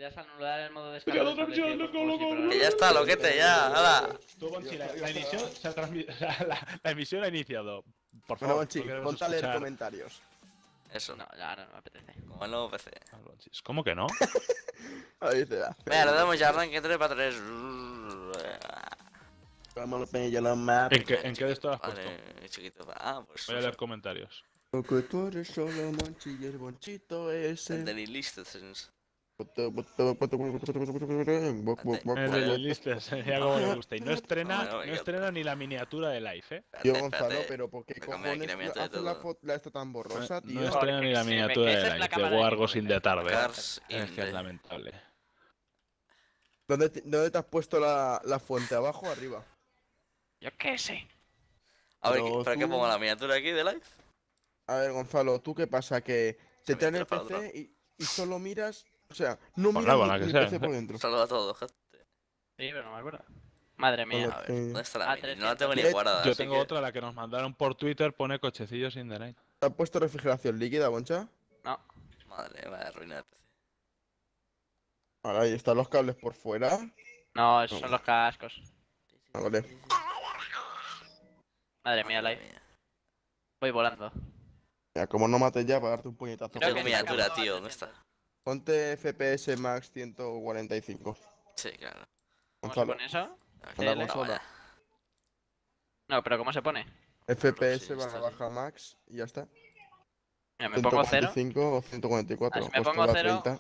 Deseas anular el modo de Ya descarga. lo transmisión, loco. Que ya está, loquete, ya, hala. Tú, Bonchi, la emisión se ha la emisión ha iniciado. Por Bueno, favor, Bonchi, no queremos ponte a leer escuchar comentarios. Eso, No, ya no me apetece. como el nuevo PC. al Bonchis. ¿Cómo que no? Ahí te da. Venga, le damos ya arranque 3 para 3. Vamos a pedir la map. ¿En qué de esto has puesto? Vale, chiquito. Ah, pues. Voy a leer comentarios. Porque tú eres solo Monchi y el Bonchito ese. El de Listens. El de listas, ya como le gusta. Y no estrena ni la miniatura de Life, Tío Gonzalo, pero ¿por qué Me cambié cojones aquí la miniatura haces de la todo. foto esta tan borrosa, tío? No estrena ni la Porque miniatura esa de es la Life, de cámara de Wargos in the Tarde. Cars Es in que es the- lamentable. ¿Dónde te has puesto la fuente? ¿Abajo o arriba? Yo qué sé. A ver, Pero ¿para qué tú- pongo la miniatura aquí de live? A ver, Gonzalo, ¿tú qué pasa? Que te Se me traen el entra para PC y solo miras... O sea, no Pues miras nada, ni que el sea. PC por dentro. Saluda a todos, gente. Sí, pero no me acuerdo. Madre mía. A ver, ¿dónde está la Ah, mini? No la tengo ni 300. guardada. Yo así tengo que- otra, la que nos mandaron por Twitter, pone cochecillos in the night. ¿Te has puesto refrigeración líquida, Boncha? No. Madre, vaya ruina el PC. Ahora, ahí están los cables por fuera. No, esos son los cascos. Ah, vale. Madre mía, live. Voy volando. Mira, como no mates ya para darte un puñetazo. Creo Tengo que miniatura, se acabó tío, a ¿dónde está? 300. Ponte FPS Max 145. Sí, claro. ¿Cómo se Gonzalo. pone eso? Anda, CL. Gonzalo. No, pero ¿cómo se pone? FPS Sí, barra está baja Max y ya está. Mira, me pongo 0. 145 o 144. Ah, si me pues pongo te da 0. 30.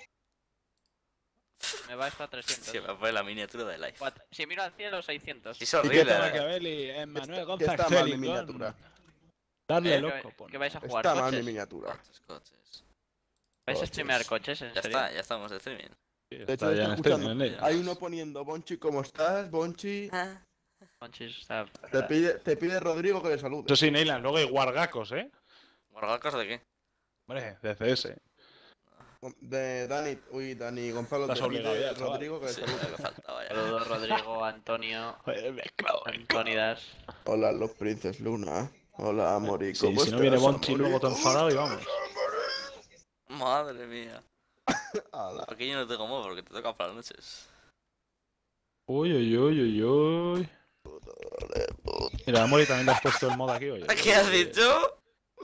Me va esto a 300. Sí, me pone la miniatura de live. Si miro al cielo, 600. Es qué horrible. tal, Machiavelli, Manuel Que González está mal mi Félix, miniatura. Darle ¿Qué- loco, pon. ¿Qué vais a jugar? Está mal mi ¿Coches? miniatura. Coches. ¿Vais a Coches. streamear coches? ¿En Ya serio? está, ya estamos de streaming. Sí, De hecho, está ya está en stream, escuchando. en ella. Hay uno poniendo, Bonchi, ¿cómo estás? Bonchi. Conchis está... Te pide Rodrigo que le salude. Eso sí, Neyland, luego hay guargacos, ¿eh? ¿Guardacos de qué? Hombre, de CS. De Dani Gonzalo, Estás te obligado pide ya, chaval. Rodrigo que le Sí, salude. lo que faltaba ya. Saludos, Rodrigo, Antonio, Joder, mezclado, Antonidas. Hola, los Princes Luna. Hola, Amori. Sí, ¿cómo si no viene estás, Bonchi Amori? luego te enfadado y vamos. Madre mía. Hola. Porque yo no tengo modo, porque te toca para las noches. Uy, uy, uy, uy, uy. Mira, Mori también le has puesto el mod aquí, oye. ¿Qué has dicho?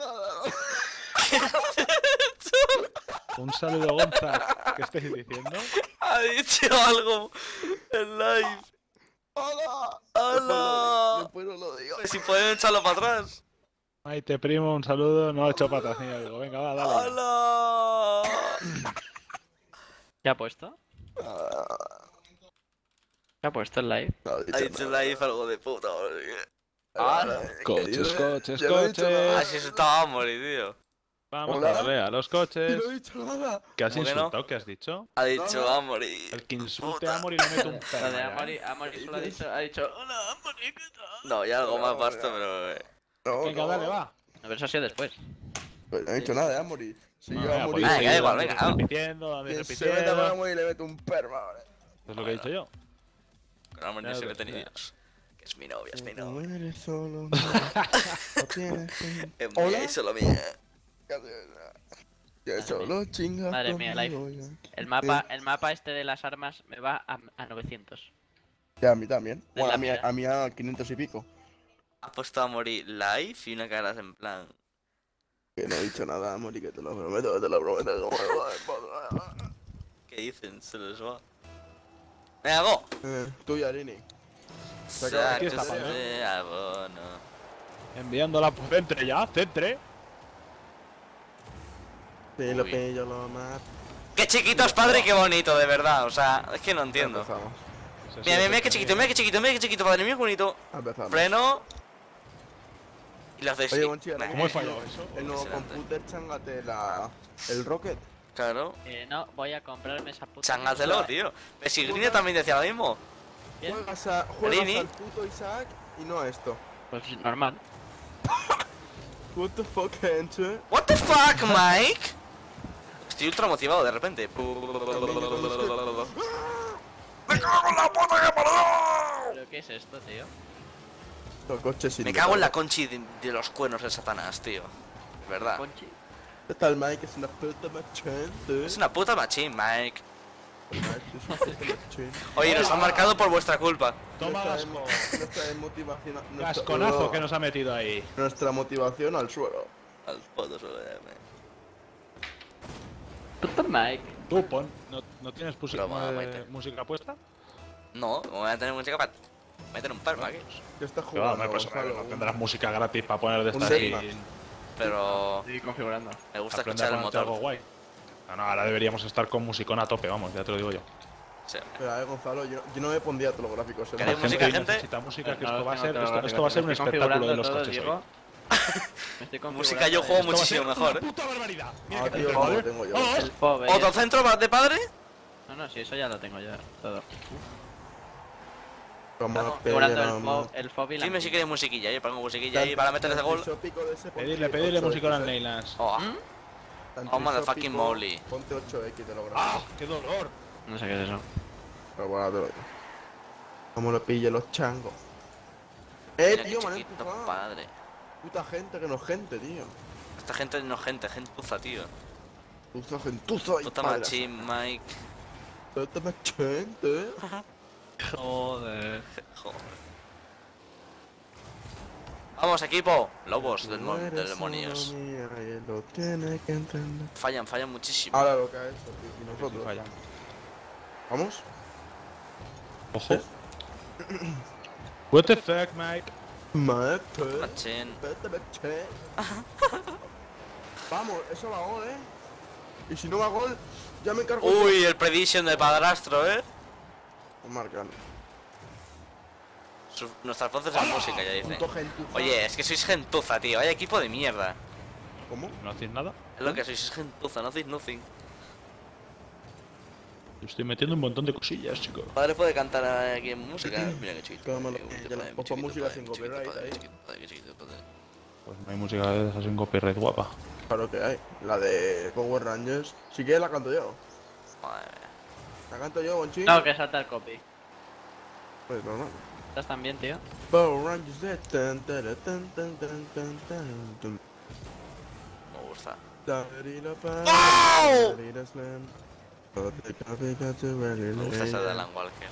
Un saludo, Gonza. ¿Qué estáis diciendo? Ha dicho algo en live. ¡Hola! ¡Hola! Después no lo digo. Pues si pueden echarlo para atrás. Maite, primo, un saludo. No he hecho patas ni algo. Venga, va, dale. ¡Hola! ¿Qué ha puesto? ¿Qué ha puesto el live? Ha dicho en live algo de puta. Coches, coches, Yo no he dicho nada. Así se estaba a morir, tío. Vamos Hola. a darle a los coches. No he dicho nada. ¿Qué has ¿Cómo que no? insultado? ¿Qué has dicho? Ha dicho a morir. El que insulte a Mori le mete un Lo perro. de Amori solo ha dicho hola, Amori, ¿qué tal? No, ya algo más basto, pero. No, Venga, no. dale, va. No, pero eso ha sido después. Pues no he dicho nada de Amori. Si yo a Venga, Amori. pues, Venga, da igual, venga, vamos. repitiendo, dame Quien se meta con repitiendo. Amori le mete un perma, vale. Es lo que he dicho yo. Con amor no Ya se ves, meten ni ya. Dios. Que es mi novia, es mi No novia. eres solo mía, no tienes que- Es Hola. mía y solo mía. Yo solo chingas Madre mía, conmigo, ya. El mapa este de las armas me va a 900. Ya, a mí también. De Bueno, la a mí a 500 y pico. Ha puesto a morir live y una cara en plan. Que no he dicho nada, Amori, que te lo prometo, que te lo prometo. ¿Qué dicen? Se les va. Venga, go. Tú y Arini. Aquí está, Sacos Pablo. de abono. Enviándola por centre ya, centre. Si lo Uy. pillo, lo mato. ¡Qué chiquito es padre, qué bonito, de verdad! O sea, es que no entiendo. Empezamos. Mira, mira, mira qué chiquito, mira qué chiquito, mira qué chiquito, padre mío, qué bonito. Empezamos. Freno. Y lo haces Oye, así. Monchi, ahora ¿Cómo he fallado eso? el nuevo Impresionante. computer, chángate el Rocket. Claro. No, voy a comprarme esa puta. Changatelo, tío. Pero si Green también decía lo mismo. ¿Quién? Juegas Rini. al puto Isaac y no a esto. Pues normal. What the fuck, gente? What the fuck, Mike? Estoy ultra motivado de repente. ¡Me cago en la puta que parió! ¿Pero qué es esto, tío? Los coches sin Me cago en la conchi de los cuernos de Satanás, tío. De verdad. Conchi. ¿Qué tal, Mike? Es una puta machete. Es una puta machín, Mike. Oye, nos han marcado por vuestra culpa. Toma Gasco. Nuestra motivación. Gasconazo que nos ha metido ahí. Nuestra motivación al suelo. Al fondo solo de Puto Mike. Tú pon. ¿No tienes Broma, Maite. música puesta? No, voy a tener música para meter un par, ¿qué? ¿Qué estás Que va, jugando? pues Gonzalo? no tendrás música gratis para poner de Un estas Deathmatch. y Pero Estoy configurando. me gusta aprender escuchar a el ponerte algo motor. guay. No, ahora deberíamos estar con musicón a tope, vamos, ya te lo digo yo. Sí. Pero Gonzalo, yo no me pondría todos los gráficos. ¿Queréis La música, gente? necesita música, que No, esto va a no ser, tengo esto va a ser un estoy espectáculo de los configurando coches todo, hoy. Me estoy Música yo configurando juego Esto va a ser muchísimo mejor, una ¿eh? puta barbaridad. Mira Ah, que tío, te no joder. lo tengo yo. el FOB. ¿Otro centro de padre? No, sí, eso ya lo tengo yo. Todo. Vamos a Configurando el FOB y la. Dime si queréis musiquilla, yo pongo musiquilla ahí para meterles el gol. Pedirle música a las Neylands. Oh, Oh, motherfucking moly. Ponte 8X de los ¡Ah! gráficos. ¡Qué dolor! No sé qué es eso. Pero bueno, te lo digo. Como lo pille los changos. Mira qué Tío, man, chiquito, empujado. padre. Puta gente que no es gente, tío. Esta gente no es gente, gentuza, tío. Puta gentuza y Puta padre. machín, Mike. Puta machente. Joder. Joder. Vamos, equipo. Lobos del demonios. Lo tiene que entender. Fallan muchísimo. Ahora lo que ha hecho, tío. Y nosotros. Vaya. ¿Vamos? Ojo. What the fuck, Mike? Mate. Machín. Puta machete. Vamos, eso va a gol, Y si no va a gol, ya me encargo. Uy, el prediction de padrastro, Marcan. Nuestras voces en música, ya dicen. Punto gentuza. Oye, es que sois gentuza, tío. Vaya equipo de mierda. ¿Cómo? ¿No hacéis nada? Es lo que sois gentuza, no hacéis nothing. Yo estoy metiendo un montón de cosillas, chicos. Padre puede cantar aquí en música. Mira qué chiquito. Cámara, Uy, ya padre, la- pues pon chiquito, música padre, sin chiquito, copyright padre, ahí. chiquito, padre, qué chiquito, padre. Pues no hay música de esas sin copyright guapa. Claro que hay. La de Power Rangers. Si quieres la canto yo. Madre mía. La canto yo, Bonchín. No, que salta el copy. Pues normal. ¿Estás también, tío? Power Rangers de tan tan tan tan tan tan tan tan. Me gusta. ¡Oh! Me gusta esa de Alan Walker.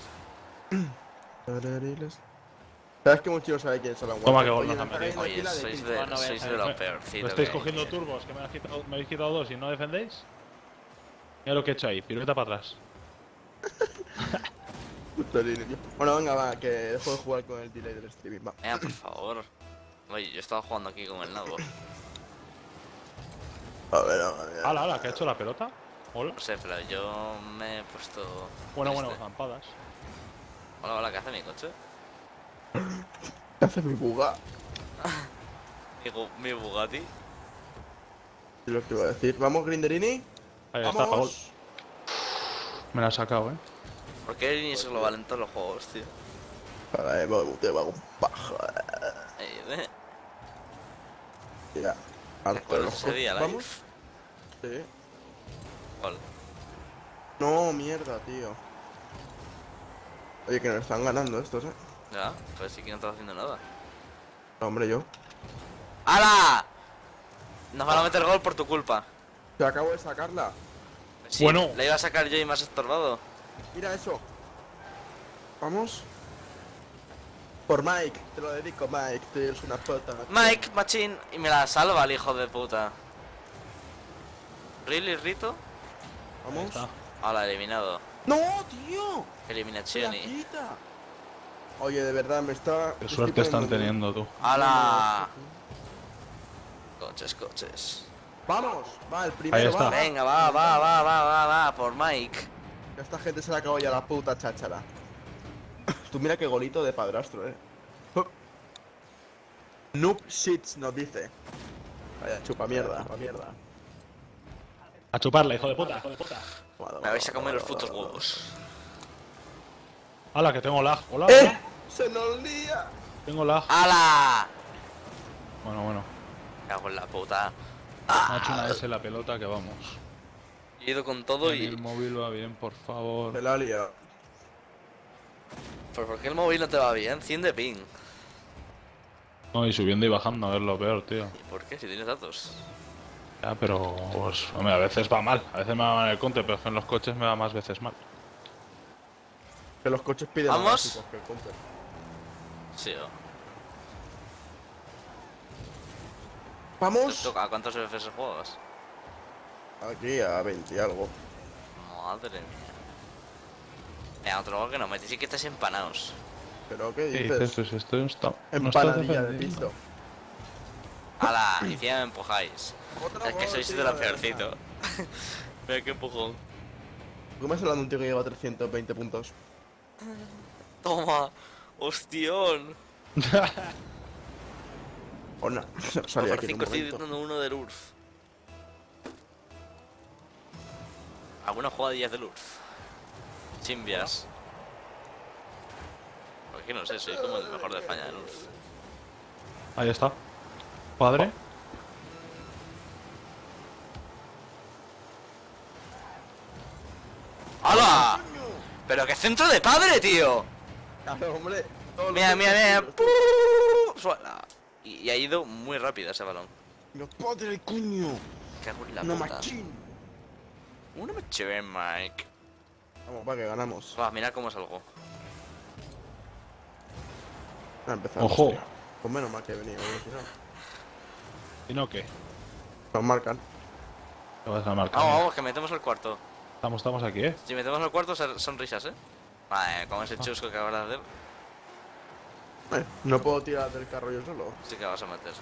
¿Sabes que mucho sabe quién es Alan Walker? Toma, que gol Oye, nos han me metido. está cayendo Oye, aquí la de sois Pink. de, No, no voy a sois de saber. lo ¿No peorcito. estáis que hay. cogiendo turbos? Que me habéis quitado dos y no defendéis. Mira lo que he hecho ahí, pirueta para atrás. Puto niño, tío. Bueno, venga, va, que dejo de jugar con el delay del streaming, va. Venga, por favor. Oye, yo estaba jugando aquí con el nabo. A ver. ¡Hala, hala! ¿Qué ha hecho la pelota? Hola. No sé, pero yo me he puesto. Bueno, triste. zampadas. Hola, hola, ¿qué hace mi coche? ¿Qué hace mi buga? Mi Bugatti. Es lo que iba a decir. ¿Vamos, Grinderini? Ahí está, gol. ¡Vamos! Me la ha sacado, ¿Por qué el es global en todos los juegos, tío? Vale, te va con paja. Ahí, Ya. Harto de ¿Cuál los ese día, juegos. live? ¿Vamos? Sí. ¿Cuál? No, mierda, tío. Oye, que nos están ganando estos, Ya, pues sí que no estaba haciendo nada. No, hombre, yo. ¡Hala! Nos van a meter gol por tu culpa. Te acabo de sacarla. Sí, Bueno. la iba a sacar yo y me has estorbado. Mira eso. Vamos. Por Mike. Te lo dedico, Mike. Tú eres una puta. Mike, machín, y me la salva el hijo de puta. ¿Really, Rito? Vamos. Está. Hala, eliminado. ¡No, tío! Eliminazioni. ¡Plaquita! Oye, de verdad, me está... Qué estoy suerte están poniendo- teniendo, tú. ¡Hala! Coches. ¡Vamos! Va, el primero Ahí está. va. Venga, va, por Mike. Esta gente se le acabó ya la puta cháchara. Tú mira qué golito de padrastro, Noob shits nos dice. Vaya, chupa mierda. A chuparla, hijo de puta. Me vais a comer los putos huevos. ¡Hala, que tengo lag! ¡Hola! ¡Eh! ¡Se nos lía! Tengo lag. ¡Hala! Bueno. Me cago en la puta. Me ha hecho una S la pelota que vamos. He ido con todo Y y... el móvil va bien, por favor. Se la ha liado. ¿Pero por qué el móvil no te va bien? 100 de ping. No, y subiendo y bajando, a ver lo peor, tío. ¿Y por qué? Si tienes datos. Ya, pero, pues, hombre, a veces va mal. A veces me va mal el conte, pero es que en los coches me va más veces mal. Que los coches piden más ¿Vamos? gráficos que el Counter. Sí, o. ¡Vamos! ¿A cuántos FPS juegas? Aquí a 20 y algo. Madre mía. Mira, otro gol que no mete, sí que estás empanados. ¿Pero qué ¿Qué dices? dices? Pues esto no está. Empanadilla de pisto. ¡Hala! Y encima me empujáis. Otro Es que gol, sois tío, de lo de peorcito. verdad. Mira qué empujón. ¿Cómo me estás hablando de un tío que lleva 320 puntos? Toma. Hostión. O no, salía Por aquí en un 5 estoy momento. dando uno del URF. ¿Alguna jugadillas del URF? Chimbias. Porque no sé, soy como el mejor de España del URF. Ahí está. Padre. ¡Hala! ¡Pero qué centro de padre, tío! Claro, hombre. todos los Mira, mira, mira. puntos Suela. Y ha ido muy rápido ese balón. ¡No padre, coño! Cago en la ¡Una puta. machín! Una machín, Mike. Vamos, va, que ganamos. Va, mira cómo salgo. A empezamos. Ojo. Tío. Pues menos mal que he venido, si no. ¿Y no qué? Nos marcan. Te vas a marcar. Vamos, vamos, que metemos el cuarto. Estamos aquí, ¿eh? Si metemos el cuarto, son risas, ¿eh? Vale, con ese chusco que acabas de hacer, No puedo tirar del carro yo solo. sí que vas a meter.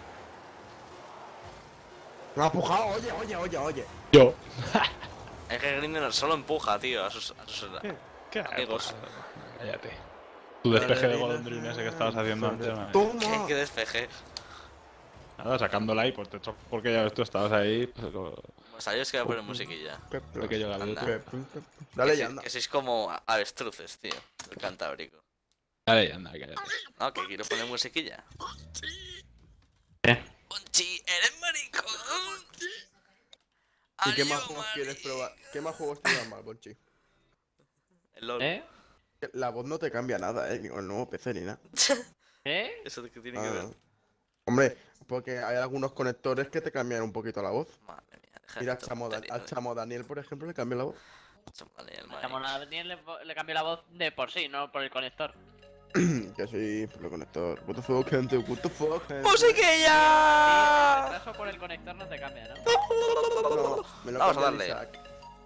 Me ha empujado, oye. Yo. Es que Grinder solo empuja, tío, a sus ¿Qué amigos. Cállate. Tu despeje de golondrina ese que estabas haciendo antes. madre. ¡Toma! ¿Qué despeje? Nada, sacándola ahí, pues te choco porque ya ves tú estabas ahí. Pues, Pues ahí os que voy a poner musiquilla. pequeño gaviota. Anda. Dale Que ya, si- anda. Que sois como avestruces, tío, del Cantábrico. Dale, anda, cállate. No, que quiero poner musiquilla. ¿Qué? Ponchi, eres maricón. ¿Y qué más Adiós, juegos Mari. quieres probar? ¿Qué más juegos te dan mal, Bonchi? El LOL. ¿Eh? La voz no te cambia nada, ni con el nuevo PC ni nada. ¿Eh? ¿Eso qué tiene que ver? Hombre, porque hay algunos conectores que te cambian un poquito la voz. Madre mía, deja Mira, de al chamo Daniel, por ejemplo, le cambia la voz. Chamo Daniel, Chamo, Mike. a Daniel le cambió la voz de por sí, no por el conector. Que sí, por el conector. What the fuck, gente, what the fuck, gente. El ¡Musiquilla! retraso por el conector no te cambia, ¿no? No, me lo Vamos a cambia darle. Isaac.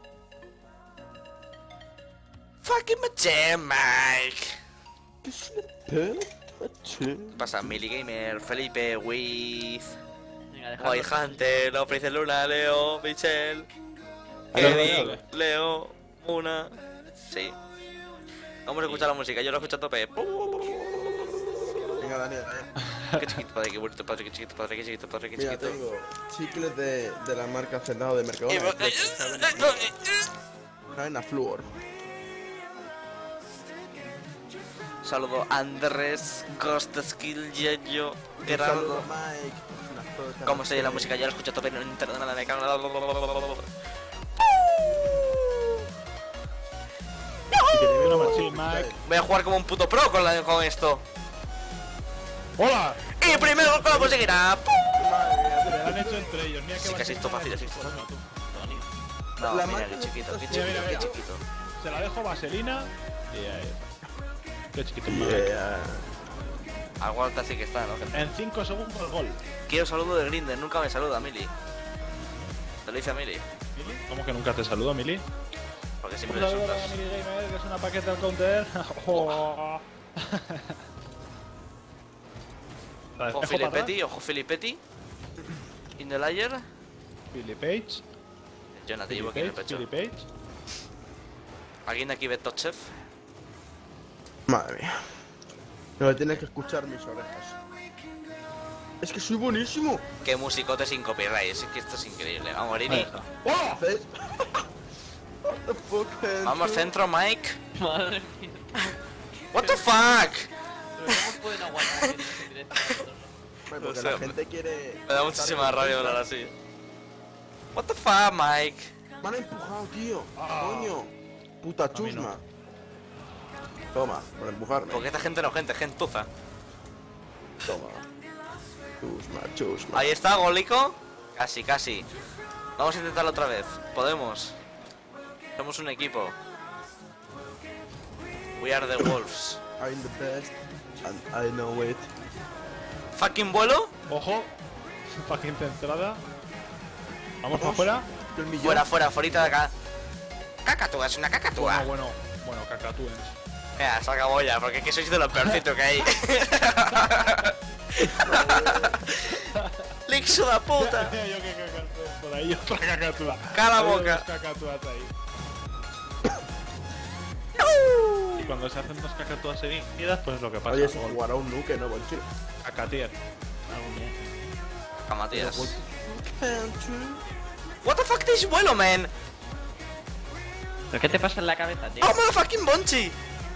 Fucking machine, Mike. ¿Eh? ¿Qué pasa? Millie Gamer, Felipe, Wiz, Venga, dejadlo. White Hunter, Leo, Princess Luna, Leo, Michelle, Dale, Kevin, dale. Leo, Muna. Sí. Vamos a escuchar la música, yo lo escucho a tope. Venga, Daniel. Qué chiquito, padre, qué bonito, padre, qué chiquito, padre, qué chiquito, padre, qué Mira, chiquito. tengo chicles de la marca Hacendado de Mercadona. Saben a flúor. Saludo Andrés, Ghost Skill, Yeyo, Un Gerardo. saludo, Mike. Una foto, ¿Cómo se oye la sí. música? Ya lo escucho a tope en internet, me cago en Y que te viene una machín, Mike. Voy a jugar como un puto pro con esto. ¡Hola! Y primero con la musiquita. Se la han hecho entre ellos. Mira Sí, que casi esto fácil, así esto fácil. No, La mira, marca qué chiquito, qué de- chiquito, Mira, qué mira. chiquito. Se la dejo vaselina y ahí está. Qué chiquito, Mike. Yeah. Algo alta sí que está, ¿no? En 5 segundos el gol. Quiero saludo de Grinder, nunca me saluda, Mili. Te lo dice a Mili, ¿Mili? ¿Cómo que nunca te saludo, Mili? porque Un siempre le saludo insultas. para Mili Gamer, que es una paqueta al counter. Oh. La Ojo despejo para Filipetti, atrás. ojo Filipetti. In the layer. Billy Page. Jonathan, Billy llevo aquí en el Page. pecho. Billy Page. ¿Alguien de aquí ve Top Chef? Madre mía. No, tienes que escuchar mis orejas. Es que soy buenísimo. Qué musicote sin copyright, es que esto es increíble. Vamos, Ahí Rini. está. ¿Qué haces? What the fuck, gente? Vamos, centro, Mike. Madre mía. What the fuck? Pero ¿cómo pueden aguantar esto en directo nosotros? Porque No sé, la hombre. gente quiere... Me da muchísima rabia hablar así. What the fuck, Mike? Me han empujado, tío. Ah. Coño. Puta mí no. chusma. Toma, por empujarme. Porque esta gente no, gentuza. Toma. Chusma. Ahí está, golico. Casi, casi. Vamos a intentarlo otra vez. Podemos. Somos un equipo. We are the wolves. I'm the best, and I know it. Fucking vuelo. Ojo. Fucking centrada. Vamos para Vamos. afuera. El millón. Fuera, fuera, fuera de acá. Cacatúa, es una cacatúa. Bueno, cacatúes. Mira, se acabó ya, porque es que sois de lo peorcito que hay. Lixo la puta. Yo que cacatúa. Por ahí otra cacatúa. Cala Hay boca. dos cacatúas ahí. Y cuando se hacen dos cacatúas seguidas, pues es lo que pasa. Oye, se Gol. jugará un nuke, ¿no, Bonchi? Cacatier. Matías. What the fuck this vuelo, man? ¿Pero qué te pasa en la cabeza, tío? Oh, motherfucking Bonchi.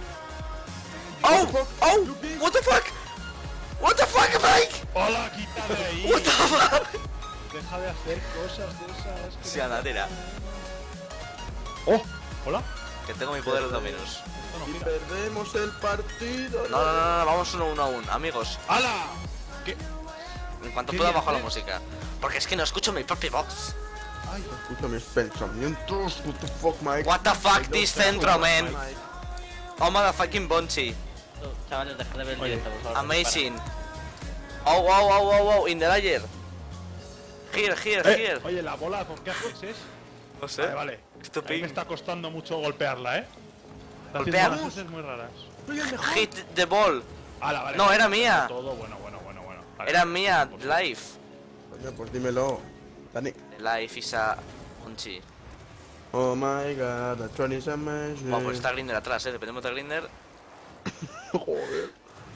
Oh, oh, what the fuck? What the fuck, Mike? ¡Hola, quita de ahí! What the fuck? Deja de hacer cosas de esas. que- Sí, anda, tira. ¡Oh! ¿Hola? Que tengo mi poder de dominos. Esto no Y gira. perdemos el partido. No, no, no, no, vamos 1 a 1, amigos. ¡Hala! ¿Qué? En cuanto ¿Qué pueda dices? bajo la música. Porque es que no escucho mi propia voz. Ay, escucha mis pensamientos. What the fuck, Mike? What the fuck, this centro, man. Mike. Oh, motherfucking Bonchi. Chavales, dejad de ver el Oye, directo, por favor. Amazing. Oh, wow, wow, wow, wow, in the layer. Here, here, here. Oye, la bola, ¿por qué haces eso? No sé. Vale, vale. Esto A mí me ping. está costando mucho golpearla, ¿eh? Está haciendo ¿Golpeamos? unas veces muy raras. Soy el mejor. Hit the ball. ¡Hala, vale! No, vale, era vale, mía. Todo bueno. Vale. Era mía, life. Coño, pues dímelo. Dani. Life is a Bonchi. Oh my god, the train is amazing. Bueno, pues está Grinder atrás, dependemos de Grinder. Joder.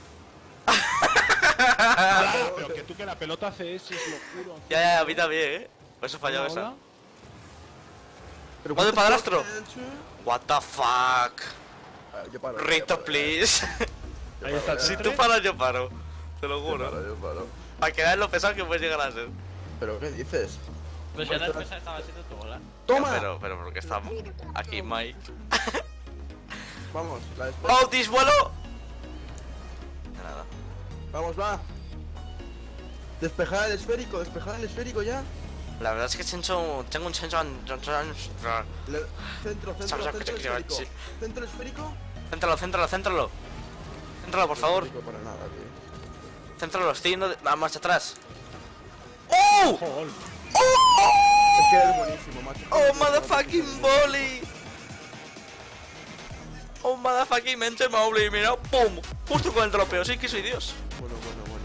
¡Hala! Pero que tú que la pelota hace eso, es lo juro. Ya, a mí también, Por eso fallaba esa. Ahora, Pero ¿Cuándo what the padrastro? fuck, Ancho? What the fuck. Ah, yo paro, Rito, yo paro, please. Ahí está el Si chitre. tú paras, yo paro. Te lo Yo juro. paro, yo paro. Para que veas lo pesado que puedes llegar a ser. ¿Pero qué dices? Pues ya la defensa estaba siendo tu bola. ¡Toma! Pero porque está aquí Mike. Vamos, la espera. ¡Oh, this vuelo! De nada. Vamos, va. Despejar el esférico ya. La verdad es que tengo un Chencho. Centro Sabes lo que te quiero esférico. decir. Centro esférico. Céntralo. Céntralo, por favor. Esférico para nada, tío. Céntralo, estoy yendo a marcha atrás. ¡Oh! Jol. Es que eres buenísimo, macho. ¡Oh, motherfucking volley! ¡Oh, motherfucking mente Mowgli! Mira, ¡pum! Justo con el dropeo, sí que soy Dios. Bueno.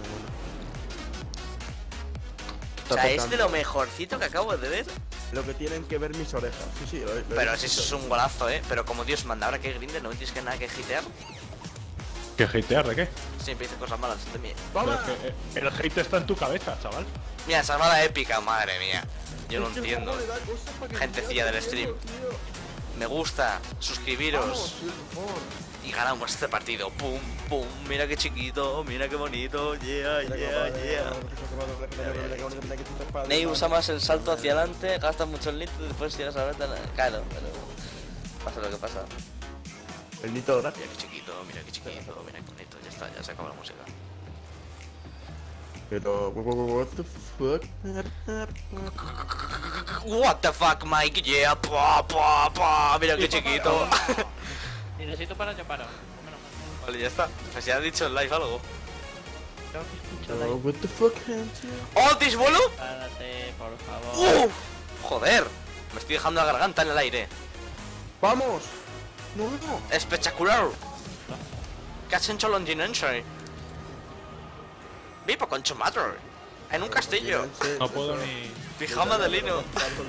O sea, es Está de lo petando. mejorcito que acabo de ver. Lo que tienen que ver mis orejas. Sí, lo he Pero visto. si eso es un golazo, Pero como Dios manda, ahora que Grinder no me tienes que nada que hitear. ¿Qué hatear de qué? Siempre dice cosas malas de mí. ¡Toma! Pero que, el hate está en tu cabeza, chaval. Mira, salvada épica, madre mía. Yo no Es que el entiendo. juego le da cosas para que Gentecilla sea del stream. tío. Me gusta, suscribiros Vamos, soy el mejor. y ganamos este partido. Pum, pum, mira qué chiquito, mira qué bonito. Yeah, yeah. Ney usa más el salto hacia adelante, gasta mucho el nit y después tiras a la venta. Claro, pero pasa lo que pasa. El nito gracias. Mira qué chiquito, mira qué chiquito, mira qué bonito. Ya está, ya se acaba la música. Pero, what the fuck? What the fuck, Mike, yeah, mira qué chiquito. Si necesito parar, yo paro. Menos mal. Vale, ya está. Pues ya ha dicho en live algo. Creo que escucho Oh, like. what the fuck, gente? ¡Oh, this vuelo! Párate, por favor. ¡Uf! Joder, me estoy dejando la garganta en el aire. ¡Vamos! ¡No! Espectacular. ¿Qué has hecho londinense? Vivo con Chumator. En un castillo. No puedo ni. Pijama de lino.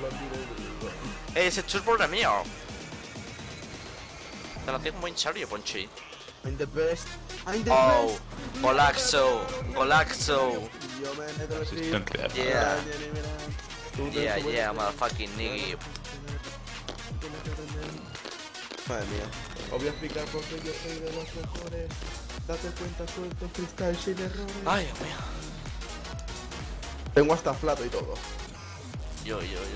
Ese churro es mío. Te lo digo muy en serio, Ponchi. I'm the best. I'm the Oh, best. Golaxo, Golaxo. Yo me meto el stream. Asistencia. Yeah. Yeah, motherfucking nigga. Madre mía. Os voy a explicar por qué yo soy de los mejores. Date cuenta, suelto freestyle sin errores. Ay, Dios mío. Tengo hasta flato y todo. Yo.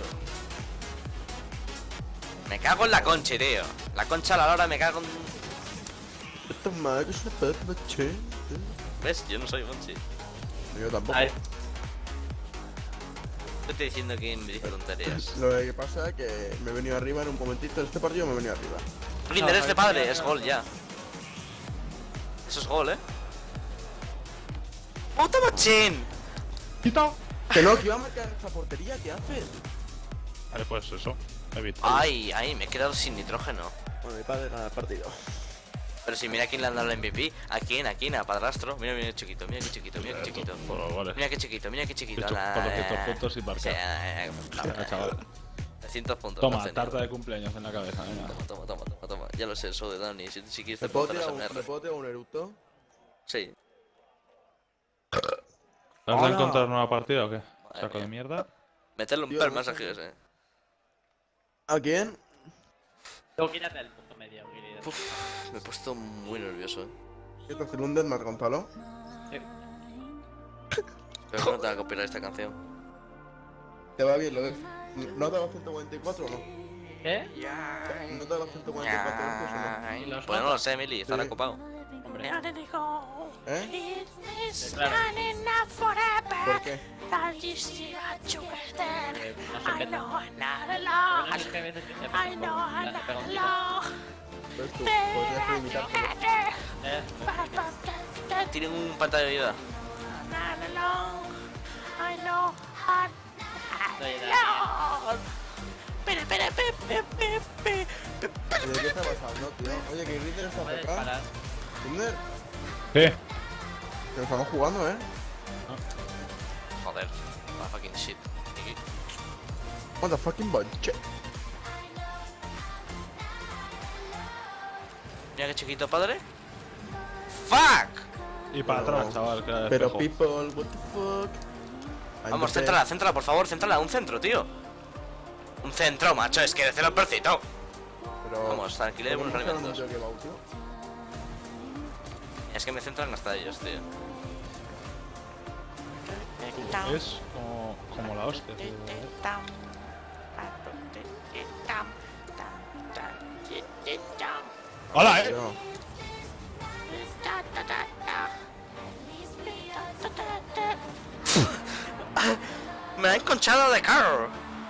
Me cago en la concha, tío. La concha a la hora me cago en... Esto es más que es una puta che. ¿Ves? Yo no soy Bonchi. Yo tampoco. Ay, Te estoy diciendo que me dice tonterías. Lo que pasa es que me he venido arriba en un momentito. En este partido me he venido arriba. Grinder es de padre, es gol ya. Eso es gol, ¡Puta machín! ¡Quita! Que no, que iba a marcar esa portería, ¿qué haces? Vale, pues eso. Evita. Ay, me he quedado sin nitrógeno. Bueno, mi padre gana el partido. Pero si mira quién le han dado el MVP. ¿A quién? A padrastro. Mira, mira, chiquito, mira qué chiquito, mira qué chiquito. Bueno, vale. Mira qué chiquito, mira qué chiquito. He hecho 400 puntos y Sí, marcar. Chaval. 300 puntos. Toma, no, tarta de cumpleaños en la cabeza, venga. Toma. Ya lo sé, el show de Dani. Si quieres te ¿Me puedo puedo hacer tirar ASMR. un eructo? Sí. ¿Has de Hola. encontrar nueva partida o qué? Saco mía. de mierda. Meterle un Tío, par no más sé. a Gios, ¿A quién? Luego quítate el punto medio, querido. Me he puesto muy nervioso, ¿Qué te hace un deathmatch, Gonzalo? Sí. Pero que no te va a copiar esta canción. ¿Te va bien lo de... ¿No te va 144 o no? ¿Qué? ¿No te va 144 veces o no? ¿Y los Pues no lo notas? sé, Emily, estará Sí. ocupado. Hombre, ¿Eh? claro. ¿Por qué? No sé qué. Bueno, es que hay veces que se pasa un poco, le pega un tiro. Pues tú, podrías limitártelo. Tienen un pantalla de vida. Estoy de Oye, ¿qué está pasando, tío? Oye, que Rinder está puedes acá. parar. Rinder, ¿Qué? que estamos jugando, ¿eh? Joder. Ah, fucking shit. What the fucking bunch. Mira qué chiquito, padre. ¡Fuck! Y para No. atrás, chaval, que era Pero despejo. people, what the fuck. Vamos, céntrala, por favor, céntrala. Un centro, tío. Un centro, macho, es que de cero percito. Pero... Vamos, tranquilemos los alimentos. Que va, tío. Es que me centran hasta ellos, tío. Es como la hostia, tío. ¡Hola, Tío. Me ha enconchado de carro.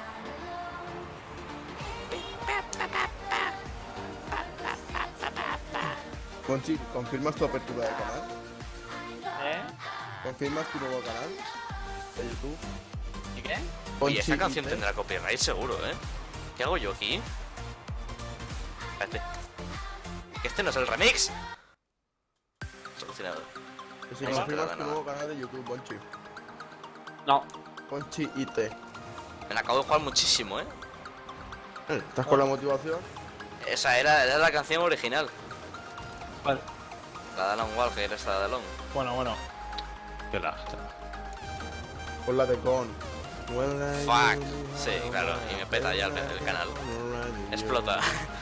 Conchi, ¿confirmas tu apertura de canal? ¿Eh? ¿Confirmas tu nuevo canal de YouTube? ¿Y qué? Oye, esta Conchi canción IT. tendrá copyright seguro, ¿eh? ¿Qué hago yo aquí? Espérate. Que este no es el remix. Solucionado. Que si Ahí se confirmas queda tu nada. nuevo canal de YouTube, Conchi. No. Conchi IT. Me la acabo de jugar muchísimo, ¿eh? ¿Estás con la motivación? Esa era la canción original. ¿Cuál? La de Alan Walker, esta de Alon. Bueno. Qué lag. Con la de Con. Fuck. Sí, claro, y me peta ya el canal. Explota.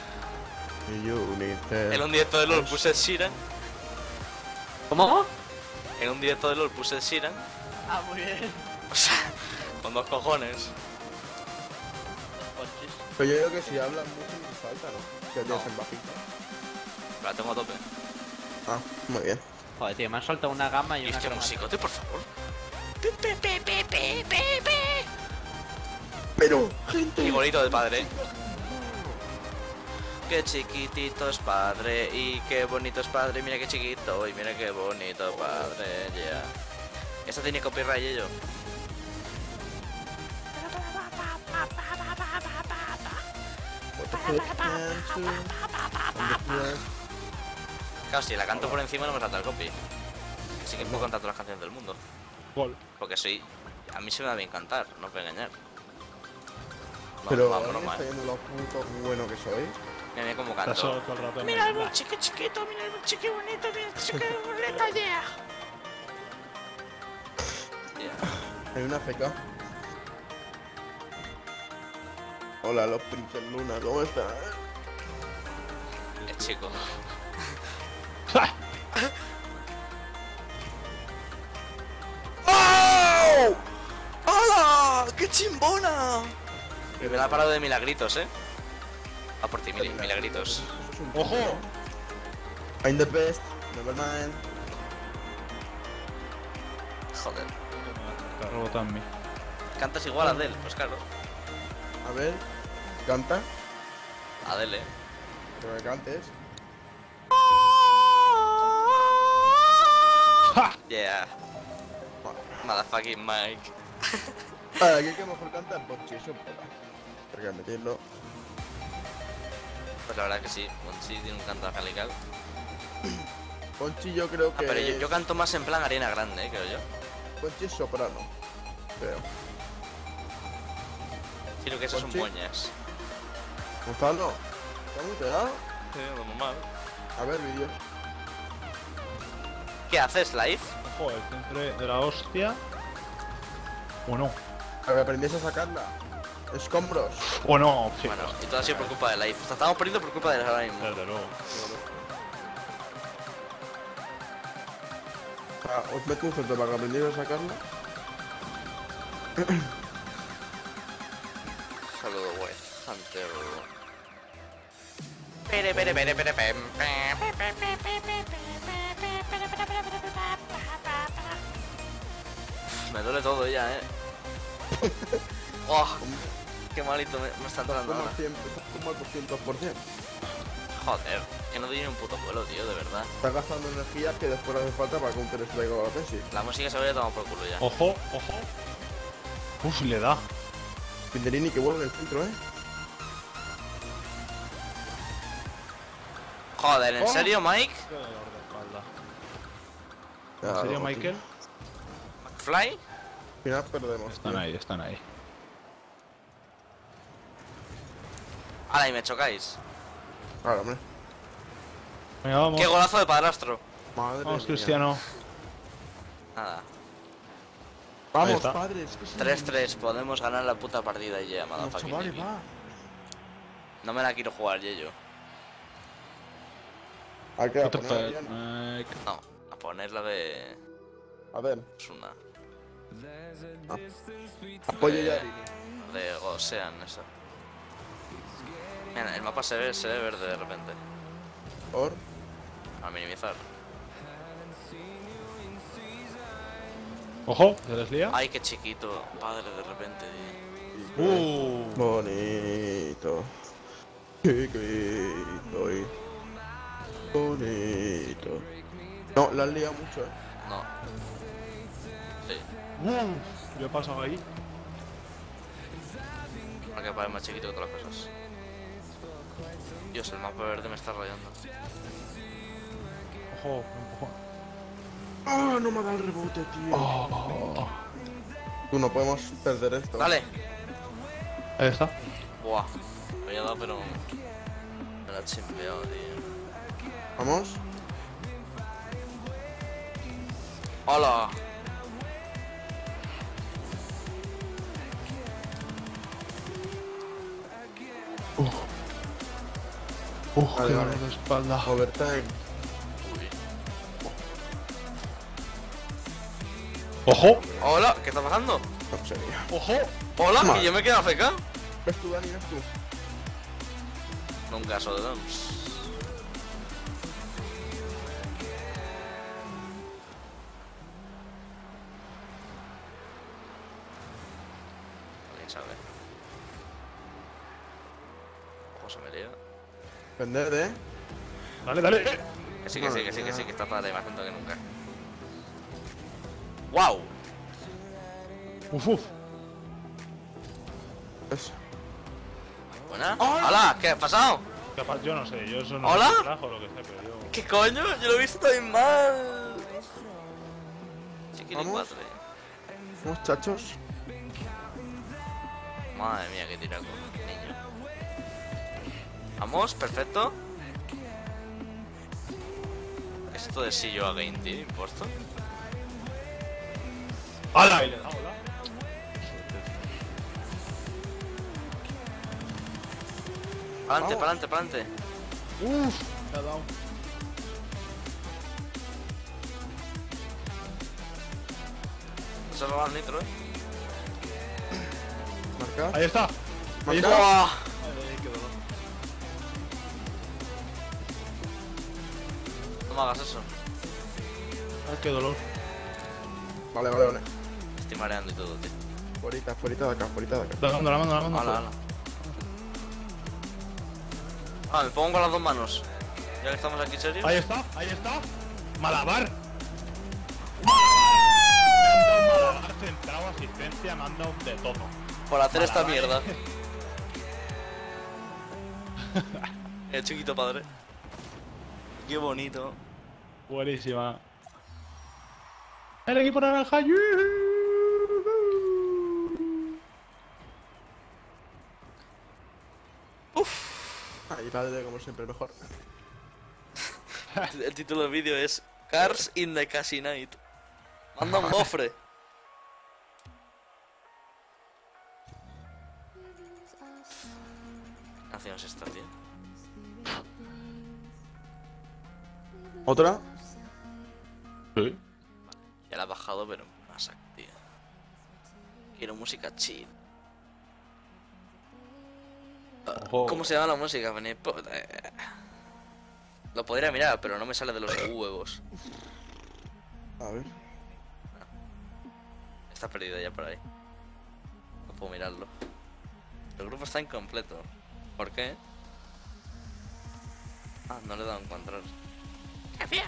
En un directo de LOL puse el Sheeran. ¿Cómo? En un directo de LOL puse el Sheeran. Ah, muy bien. O sea, con dos cojones. Conchis. Pero yo creo que si hablas mucho no te falta, ¿no? Que tienes No. en bajita. Pero la tengo a tope. Ah, muy bien. Joder, tío, me han soltado una gama y Y una este era un gama. psicote, por favor. Pero, gente. Y bonito de padre. Qué chiquitito es padre y qué bonito es padre. Mira qué chiquito y mira qué bonito padre. Ya. Esta tiene copyright y yo. What the fuck, man, Claro, si la canto por encima no me salta el copy. Así que puedo cantar todas las canciones del mundo. Gol. Porque soy. A mí se me da bien cantar, no os voy a engañar. No, Pero, no, ¿alguien broma, está viendo lo puto bueno que soy? Mira, mira cómo Estás canto. solo todo el rato en Mira el- el chique chiquito, mira el chique bonito, mira el chique bonito, yeah. Yeah. Hay una feca. Hola, los Princes Luna, ¿cómo están? El chico. ¡Oh! ¡Hola! ¡Qué chimbona! Y me la ha parado de milagritos, A por ti, milagritos. ¡Ojo! I'm the best, never mind. Joder. Te ha rebotado en mí. ¿Cantas igual a Adele? Pues claro. A ver, canta, Adele, que me cantes. Yeah. Motherfucking Mike. Aquí que mejor canta Ponchi, eso pega. Porque meterlo. Pues la verdad que sí, Ponchi tiene un canto angelical. Ponchi yo creo que. Pero yo canto más en plan arena grande, creo yo. Ponchi es soprano. Creo. Creo que esos son Ponchi. moñas. Gonzalo, ¿está muteado? Sí, lo normal. A ver, vídeo. ¿Qué haces, live? Ojo, el centro de la hostia. O no. A ver, aprendiese a sacarla. Escombros. O no, sí. Bueno, y todo ha sido por culpa de live. O sea, estamos perdiendo por culpa de él ahora mismo. Desde luego. Os meto un centro para que aprendiese a sacarla. Saludo, güey. Hunter. Pere, pere, pere, pere, pem, pem. Me duele todo ya, Oh, qué malito me está entrando Como ahora. al 100%, como al 200%. Joder, que no tiene un puto vuelo, tío, de verdad. Está gastando energía que después hace falta para Counter Strike o la tesis. La música se habría tomado por culo ya. Ojo, ojo. Uf, le da. Pinderini que vuelve en el centro, Joder, ¿en Oh. serio, Mike? ¿En serio, Michael? ¿Fly? Al final perdemos. Están tío. ahí, están ahí. Ahora, y me chocáis. Ahora, hombre. Venga, vamos. ¡Qué golazo de padrastro! Madre Vamos, mía. Cristiano. Nada. Ahí Vamos, está. padres. Que sí. 3-3, podemos ganar la puta partida y ya, Vamos, motherfucking chavales, Nicky. va. No me la quiero jugar, yo. Hay que What the poner fuck, bien. Mike. No, a ponerla de A ver, Suna. apoyo ya. De Ocean, eso. Mira, el mapa se ve verde de repente. Por. Al minimizar. Ojo, ¿se les lía? Ay, qué chiquito, padre, de repente, tío. Bonito. Chiquito y bonito. No, la han liado mucho, No. Sí, Yo he pasado ahí. porque parece más chiquito que todas las cosas. Dios, el mapa verde me está rayando. Ojo, ojo. Ah, no me ha dado el rebote, tío. Oh. Tú no podemos perder esto. Dale. Ahí está. Buah. Me había dado, pero me la he chimpeado, tío. Vamos. ¡Hola! Vale, qué vale. dolor de espalda. Overtime. Uy. Ojo, ¡Hola! ¿Qué está pasando? No sería. ojo. ¡Hola! Madre. ¿Que yo me he quedado AFK? ¿Ves tú, Dani? ¿Ves tú? Nunca soy de Doms. ¿Alguien sabe? Ojo, se me lía. Vender, Dale, dale. Que sí, que sí, que sí, que sí, que está padre, más lento que nunca. ¡Wow! Uf, uf. Eso. ¿Buena? ¡Hola! ¿Qué ha pasado? Capaz, yo no sé, yo eso no ¿Hola? sé si trajo o lo que sea, pero yo. ¿Qué coño? Yo lo he visto también mal. Chiquilín Vamos. 4. Muchachos. Madre mía, qué tiraco, niño. Vamos, perfecto. Esto de si yo a Game Team, impuesto. ¡Hala! Y le he dado, hola. Pa'lante, Vamos. pa'lante, pa'lante. Uf, le ha dado. Se roba el nitro, Marcar. Ahí está. Ahí Marcar. está. ¡Buah! Ay, qué dolor. No me hagas eso. Ay, qué dolor. Vale, vale, vale. Estoy mareando y todo, tío. Fuerita de acá, fuerita de acá. La mando, la mando, la mando. Hala, hala. Ah, me pongo con las dos manos. Ya que estamos aquí, ¿serio? Ahí está, ahí está. Malabar. centrado, asistencia, manda un de todo. Por hacer esta Vale. mierda. El chiquito padre. Qué bonito. Buenísima. El equipo naranja. Ahí padre, como siempre, mejor. El título del vídeo es Cars in the Casino Night. Manda un gofre. ¿Qué canción es esta, tío? ¿Otra? Sí. Ya la he bajado, pero más tío. Quiero música chill. Ojo. ¿Cómo se llama la música? Lo podría mirar, pero no me sale de los huevos. A ver. Está perdido ya por ahí. No puedo mirarlo. El grupo está incompleto. ¿Por qué? Ah, no le he dado a encontrar. ¡Qué bien!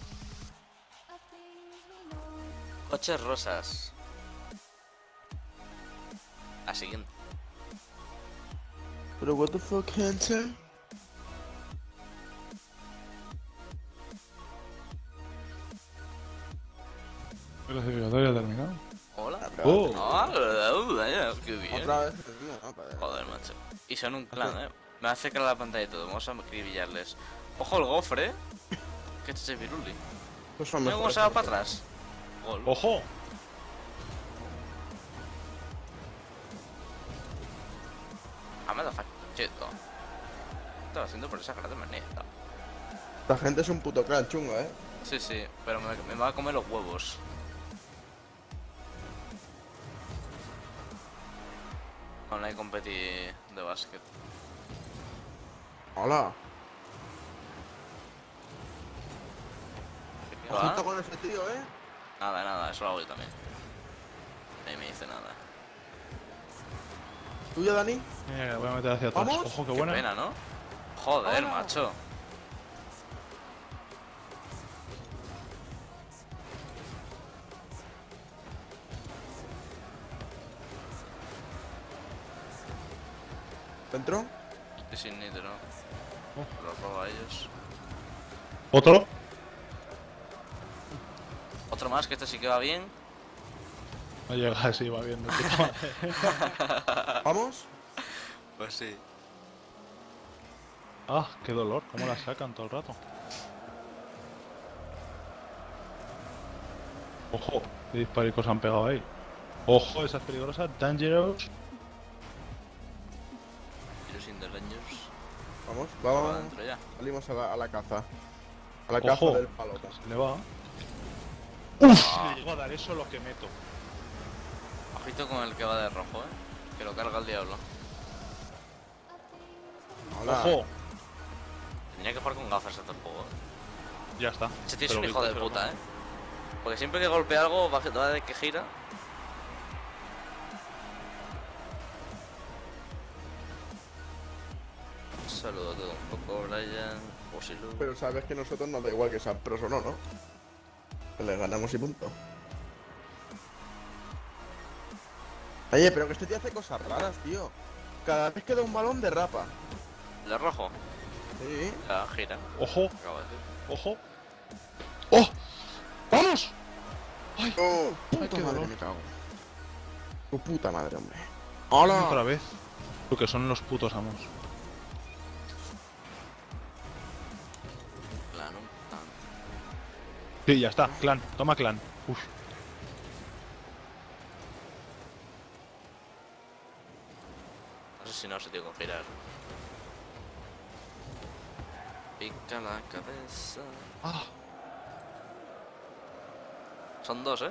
Coches rosas. La siguiente. Pero what the fuck, gente? Clasificatoria terminado. Hola. Oh. Ah, qué bien. Otra vez. No, padre. Joder, macho. Y son un clan, Me hace crear la pantalla y todo. Vamos a acribillarles. Ojo el gofre, Que este es viruli. Pues son Mira cómo mejores. se va para atrás. Gol. ¡Ojo! Ah, me da fachito. Estaba haciendo por esa cara de maneta. Esta gente es un puto clan chungo, Sí, sí, pero me va a comer los huevos. Online competi de básquet. Hola. ¿Qué va? Ojito con ese tío, Nada, nada, eso lo hago yo también. Nadie me dice nada. ¿Tuya, Dani? Mira, voy a meter hacia atrás. ¿Vamos? Ojo, qué Qué buena. pena, ¿no? Joder, Hola. macho. ¿Dentro? Estoy sin nitro. Oh. Los robo a ellos. ¿Otro? Otro más, que este sí que va bien. No llega así, va viendo. ¿Vamos? Pues sí. Ah, qué dolor. ¿Cómo la sacan todo el rato? Ojo, qué disparicos han pegado ahí. Ojo, esas peligrosas. Dangerous. Tiro sin daños. Vamos, Va vamos. adentro ya. Salimos a la caza. A la Ojo. caza del palota. Se le va. Uf, si le llego a dar eso, lo que meto. Ojito con el que va de rojo, Que lo carga el diablo. Hola. Ojo. Tenía que jugar con gafas este juego. Ya está. Ese tío es Pero un hijo de pero puta, no. Porque siempre que golpea algo va de que gira. Saludo todo un poco, Brian. Posilu. Pero sabes que nosotros nos da igual que sean pros o no, ¿no? Que les ganamos y punto. Oye, pero que este tío hace cosas raras, tío. Cada vez que da un balón derrapa. ¿De rojo? Sí. Ya, gira. Ojo, Acabo de decir. ojo. ¡Oh! ¡Vamos! ¡Oh! Puta qué madre, dolor. me cago. Tu puta madre, hombre. Otra ¡Hola! vez. Lo que son los putos amos. Plano. Sí, ya está. Clan. Toma clan. Uf. No sé si no se tiene que girar. Pica la cabeza. Ah. Son dos,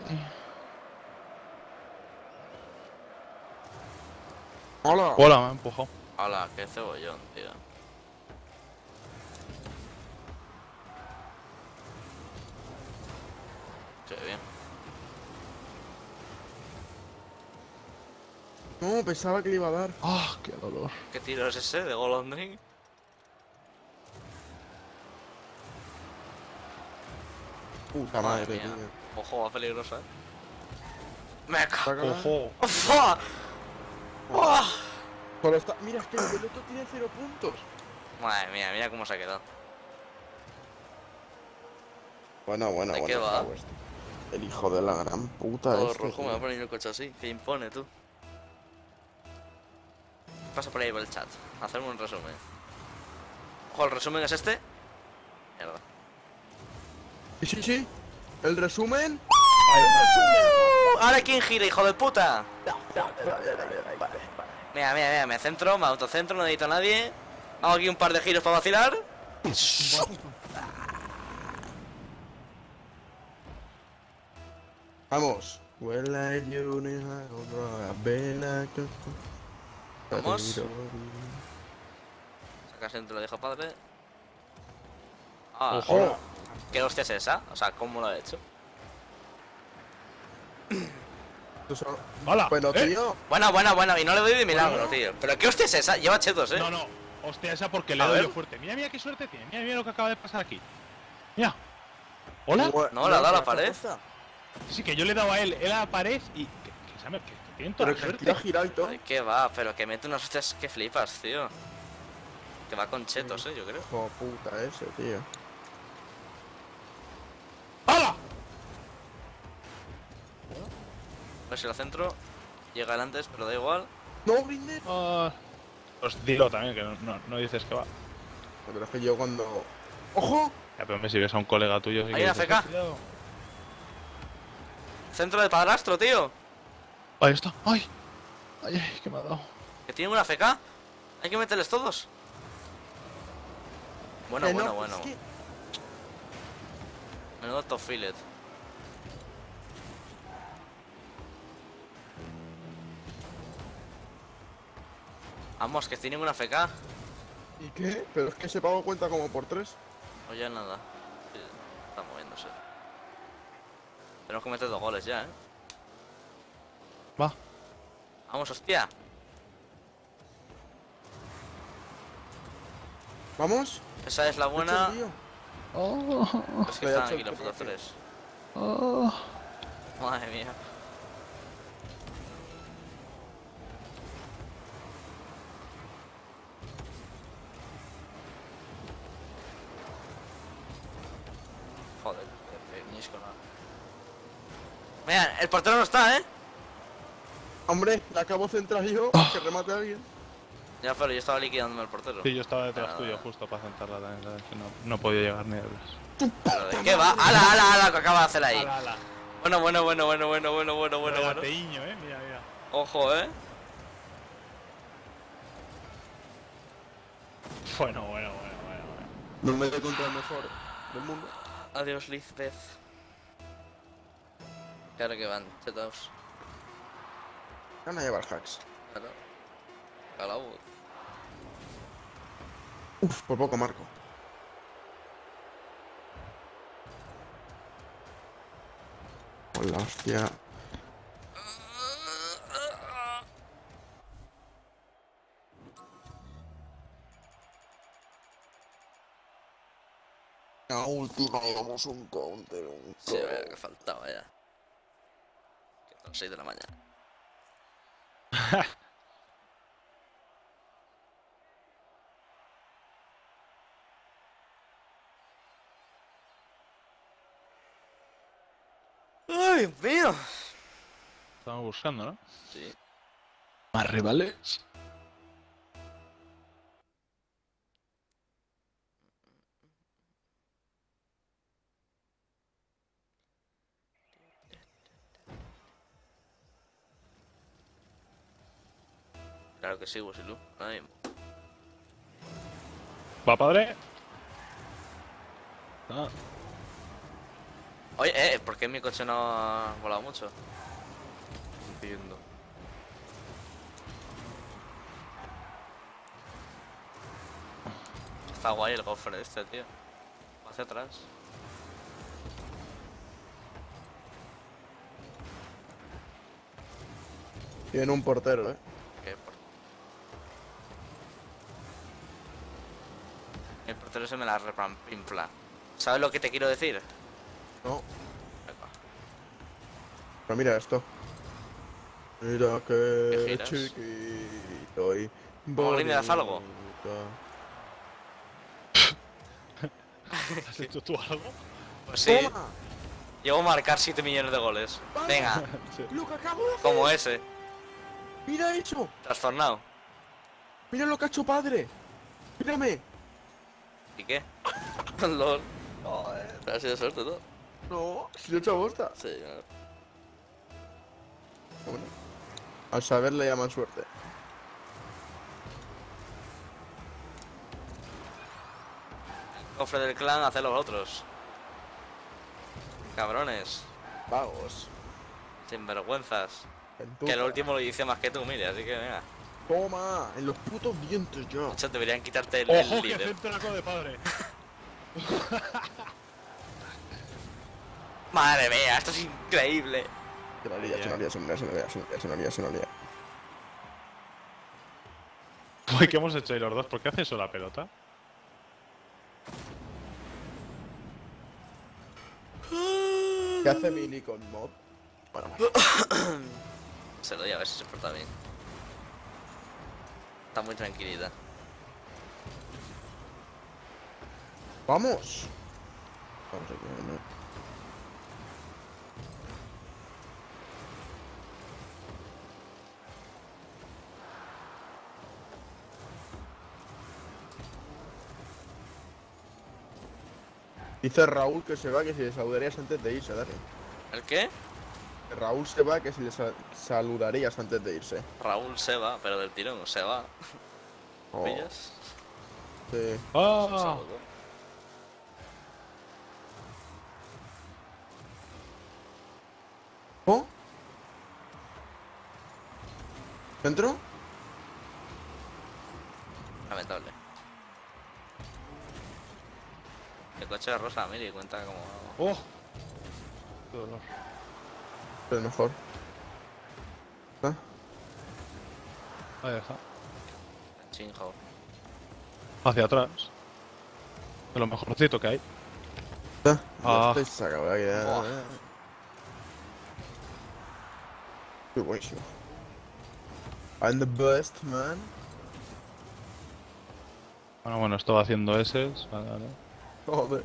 ¡Hola! Hola, me ha empujado. Hola, qué cebollón, tío. Qué bien. No, pensaba que le iba a dar. Ah, qué dolor. ¿Qué tiro es ese de Golondrin? Puta madre, mía. tío. Ojo, va peligrosa, Me cago. Sácala. ¡Ojo! ¡Fua! ¡Buah! Solo está... Mira, es que el piloto tiene 0 puntos. Madre mía, mira cómo se ha quedado. Bueno, ¿De qué va? cago este. El hijo de la gran puta Todo este, rojo, me va a tío. poner el coche así. Que impone, tú. Pasa por ahí por el chat. Hacerme un resumen. Ojo, el resumen es este. Mierda. Sí, sí. El resumen. Ahora quién gira, hijo de puta. Mira, mira, mira, me centro, me autocentro, no necesito a nadie. Hago aquí un par de giros para vacilar. Vamos. Vamos. Saca centro, lo dejo padre. Ah, Ojo. ¿qué hostia es esa? O sea, ¿cómo lo ha hecho? ¡Hala! Bueno, tío. Bueno, bueno, bueno, y no le doy de milagro, Bueno. tío. Pero ¿qué hostia es esa? Lleva chetos, No, no. Hostia, esa porque le A doy ver. yo fuerte. Mira, mira qué suerte tiene. Mira, mira lo que acaba de pasar aquí. Mira. ¿Hola? No, le ha dado a la pared. Sí, que yo le he dado a él a la pared y... Que tienen toda Pero la que suerte. tira girado y todo. Ay, ¿qué va? Pero que mete unas hostias que flipas, tío. Que va con chetos, yo creo. Hijo puta ese, tío. ¡Hala! A ver si lo centro. Llega el antes, pero da igual. No, Grinder. Pues dilo también, que no dices que va. Pero es que yo cuando... ¡Ojo! Ya, pero me si ves a un colega tuyo... sí Hay que una dices, FK. "Cuidado". Centro de padrastro, tío. Ahí está. ¡Ay! ¡Ay, ay! ¿Qué me ha dado? Que tienen una FK. Hay que meterles todos. Bueno, Que no, bueno, bueno. es que- Menudo top fillet. Vamos, que tienen una FK. ¿Y qué? Pero es que se pago cuenta como por 3. Oye, nada. Sí, está moviéndose. Tenemos que meter 2 goles ya, Va. Vamos, hostia. ¿Vamos? Esa es la buena. Mucho lío. Oh, Es que Le ha están hecho aquí el los putos toque. 3. oh. Madre mía. Joder, Ñisco nada. Mira, el portero no está, ¿eh? Hombre, le acabo de centrar yo. Que remate a alguien. Ya, pero yo estaba liquidándome el portero. Sí, yo estaba detrás Ah. tuyo justo para sentarla también, ¿sabes? Que no he podido llegar ni a verlas. Pero ¿de qué va? ¡Hala, hala, hala! Que acaba de hacer ahí. ¡Hala, hala! Bueno, bueno, bueno, bueno, bueno, bueno, bueno, bueno, bueno. Regateiño, mira, mira. Ojo, ¿eh? Bueno, bueno, bueno. No me doy contra el mejor del mundo. Adiós, Lizbeth. Claro que van, chetaos. Van a llevar hacks. Claro. Calaboz. Uf, por poco marco. Hola, hostia. La última llevamos un counter, Sí, vaya que faltaba ya. Que son 6 de la mañana. ¡Ay, Dios mío! Estamos buscando, ¿no? Sí. Más rivales. Claro que sí, Busilu. Ahora mismo. ¿Va, padre? Ah, Oye, ¿por qué mi coche no ha volado mucho? No entiendo. Está guay el gofre este, tío. Va hacia atrás. Tiene un portero, ¿Qué El portero se me la repampinfla. ¿Sabes lo que te quiero decir? No, Venga. pero mira esto. Mira ¿Qué que giras? chiquito y Mogli, ¿me das algo? bonito. ¿Has hecho tú algo? Pues sí. ¡Toma! Llego a marcar 7 millones de goles. ¡Vamos! Venga, Sí. ¡Lo que acabo de hacer! como ese. ¡Mira eso! Trastornado. ¡Mira lo que ha hecho padre! ¡Mírame! ¿Y qué? LOL. Joder, pero ha sido suerte todo. No, si lo he hecho a bosta. Sí, claro. Bueno, al saber le llaman suerte. Cofre del clan, haced los otros. Cabrones. Vagos. Sinvergüenzas. Gentuza. Que el último lo dice más que tú, mire, así que venga. Toma, en los putos dientes ya. De hecho, deberían quitarte el ¡Ojo, que líder. centraco de padre! Madre mía, esto es increíble. Se la lía, se la lía, se la lía, se la lía, se la lía, se la lía. Uy, ¿qué hemos hecho ahí los dos? ¿Por qué hace eso la pelota? ¿Qué hace Mili con Mob? Bueno, Se lo doy a ver si se porta bien. Está muy tranquilita. ¡vamos! Vamos aquí, ¿no? Dice Raúl que se va, que si le saludarías antes de irse, Dani. ¿El qué? Raúl se va, que si le saludarías antes de irse. Raúl se va, pero del tirón se va. Oh, ¿Pillas? sí. ¡Ah! Saludo. ¿Oh? ¿Centro? Lamentable. El coche de Rosa Mili cuenta como... ¡Oh! ¡Qué dolor! Es mejor. ¿Ah? Ahí está. Chinjo. Hacia atrás. De lo mejorcito que hay. ¿Ah? Ah. Estoy sacado de aquí. Buah. Qué buenísimo. I'm the best, man. Bueno, estaba haciendo S. Vale, vale. Joder.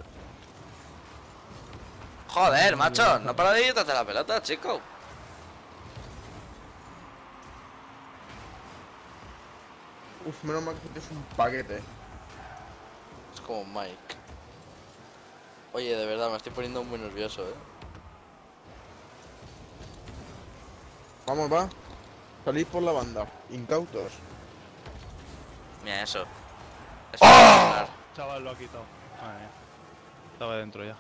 Joder, macho, no para de irte hacia la pelota, chico. Uf, menos mal que es un paquete. Es como Mike. Oye, de verdad, me estoy poniendo muy nervioso, Vamos, va. Salid por la banda. Incautos. Mira eso. Eso ¡Oh! va a funcionar. Chaval, lo ha quitado. Madre mía. Estaba dentro ya.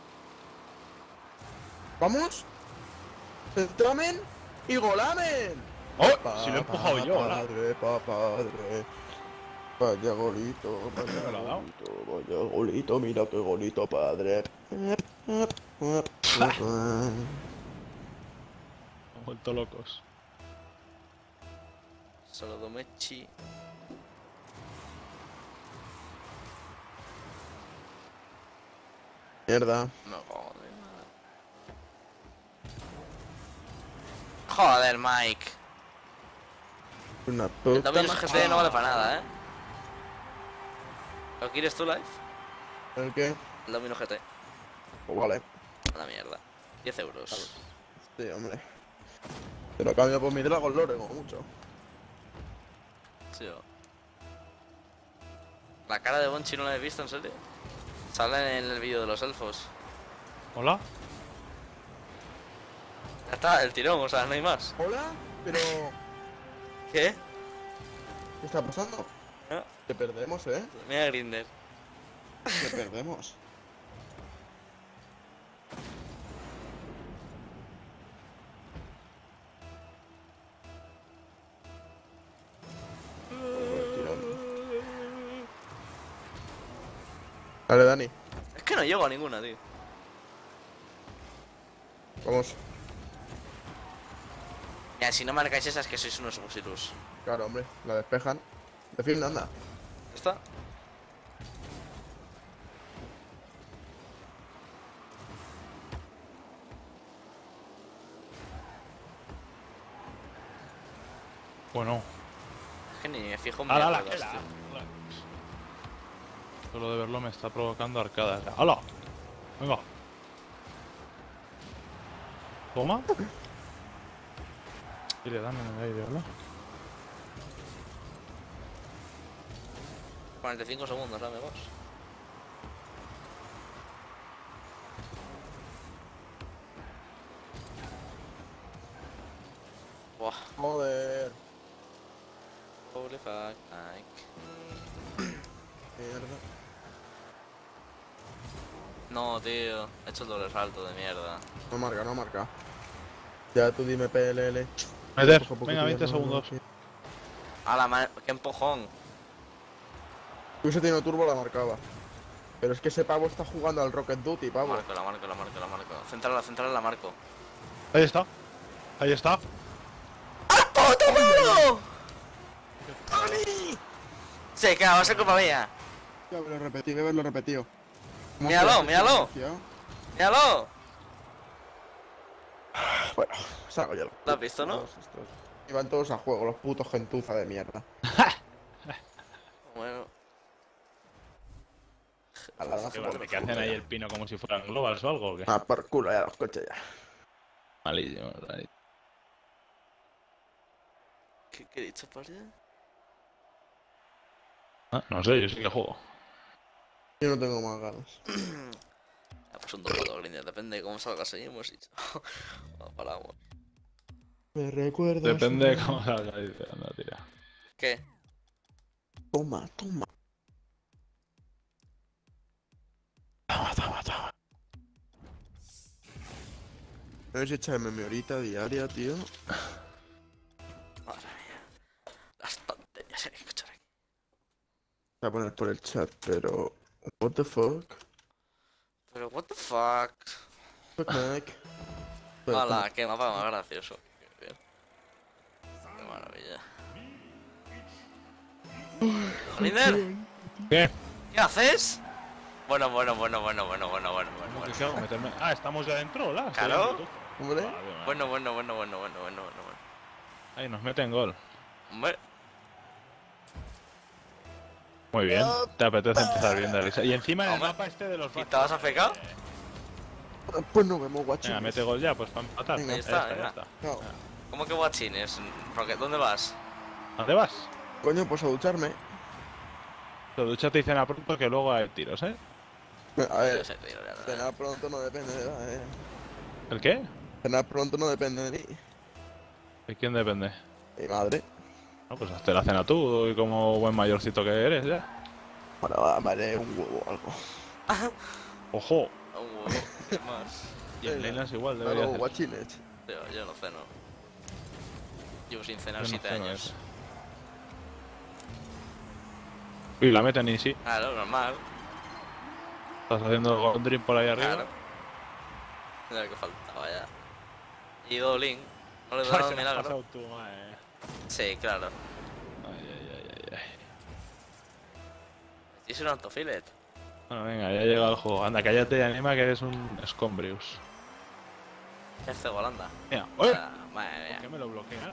¡Vamos! ¡Centramen y golamen! ¡Oh! Si lo he empujado yo, ahora. Padre, padre. Vaya golito, ¿Me lo ha vaya dado? golito, vaya golito, mira qué golito, padre. Han vuelto locos. Solo Domechi. Mierda. No, joder. Joder, Mike. Una El puta. Dominus GT no vale para nada, ¿Lo quieres tú, Live? ¿El qué? El Dominus GT. Pues vale. A la mierda. 10 euros. Sí, hombre. Te lo cambio por mi Dragon Lore, como mucho. Sí, La cara de Bonchi no la he visto, ¿en serio? Sale en el vídeo de los elfos. ¿Hola? Ya está, el tirón, o sea, no hay más. Hola, pero... ¿Qué? ¿Qué está pasando? Ah, Que perdemos, ¿eh? Mira Grinder. Que perdemos. Dale, Dani. Es que no llego a ninguna, tío. Vamos. Mira, si no marcáis esas que sois unos gusilus. Claro, hombre. La despejan. Defiende, anda. ¿Ya está? Bueno. Es que ni me fijo en ¡Hala, mierdas, la! tío. Solo de verlo me está provocando arcadas. ¡Hala! Venga. Toma. Y le dan en el aire, ¿verdad? 45 segundos, amigos. Buah, Joder. holy fuck, Mike. Mierda. No, tío, he hecho el doble salto de mierda. No marca, no marca. Ya tú dime PLL. Meter. Poco a poco Venga, que 20 ya no- segundos. A la madre, qué empujón. Si hubiese tenido turbo la marcaba. Pero es que ese pavo está jugando al Rocket Duty, La pavo. marco, la marco, la marco, la marco. Central, la marco. Ahí está. Ahí está. ¡Puto mano! Sí, que va a ser culpa mía. Ya me lo repetí, que haberlo repetido. ¿Cómo Míralo, se hace, míralo. tío? ¡Míralo! Bueno, salgo yo. ¿Lo has visto, no? Todos estos. Iban todos a juego, los putos gentuza de mierda. Bueno, A la ¿Qué vale? ¿Que hacen ahí el pino como si fueran globals o algo? ¿O qué? Ah, por culo ya los coches ya. Malísimo, malísimo. ¿qué he dicho, partida? Ah, no sé, yo sí que juego. Yo no tengo más ganas. Ya, pues un 2-4 líneas, depende de cómo salga, seguimos y no, paramos. Me recuerda. Depende de cómo salga, dice. Anda, tira. ¿Qué? Toma, toma. Toma. No es echarme mi horita diaria, tío. Madre mía. Las tonterías hay que escuchar aquí. Voy a poner por el chat, pero. What the fuck? Pero, what the fuck. Fuck, Mike. Hola, qué mapa más gracioso. Qué bien. Qué maravilla. Linder, ¿Qué? ¿qué haces? Bueno. ¿Qué hago? ¿Meterme? Ah, estamos ya dentro, ¿la? Estoy Claro. en YouTube. Hombre, Vale, vale. Bueno. Ahí nos meten gol. Hombre, Muy bien. Te apetece empezar bien de risa. Y encima en el Hombre. mapa este de los ¿y te vas a fecar? pues nos vemos, guachos. Venga, mete gol ya, pues para empatar. Venga. Ahí está, venga. No, ¿Cómo que guachines? Rocket, ¿dónde vas? ¿Dónde vas? coño, pues a ducharme. La ducha te dicen a pronto que luego hay tiros, ¿eh? A Yo ver, sé, tío, ya, cenar pronto no depende de ¿El qué? Cenar pronto no depende de mí. ¿De quién depende? Mi madre. No, pues hazte la cena tú, y como buen mayorcito que eres, ya. Bueno, va, vale, un huevo o algo. ¡Ojo! Un huevo, ¿qué más? Y en Venga. Leinas igual Claro, debería hacer. guachines. Yo no ceno. Llevo sin cenar Yo no 7 ceno años. eso. Y la meten y sí. Claro, normal. Estás haciendo el Gondrin por ahí arriba. Claro. Era lo que faltaba ya. Y Dolin. No le he Ay, dado se un me ha milagro. pasado tú, madre. Sí, claro. Ay. Y es un autofilet. Bueno, venga, ya llega el juego. Anda, cállate y anima que eres un Scombrius. ¿Qué hace Holanda? Mira, ¡oye! Madre ¿Por mía. qué me lo bloquea?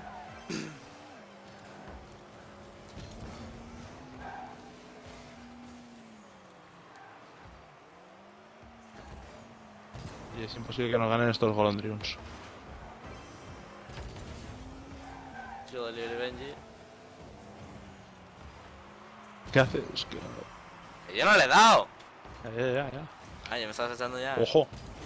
Y es imposible que nos ganen estos Golondrions. Yo de Libre Benji. ¿Qué haces? ¡Que yo no le he dado! Ya. Ah, ya me estás echando ya. ¡Ojo!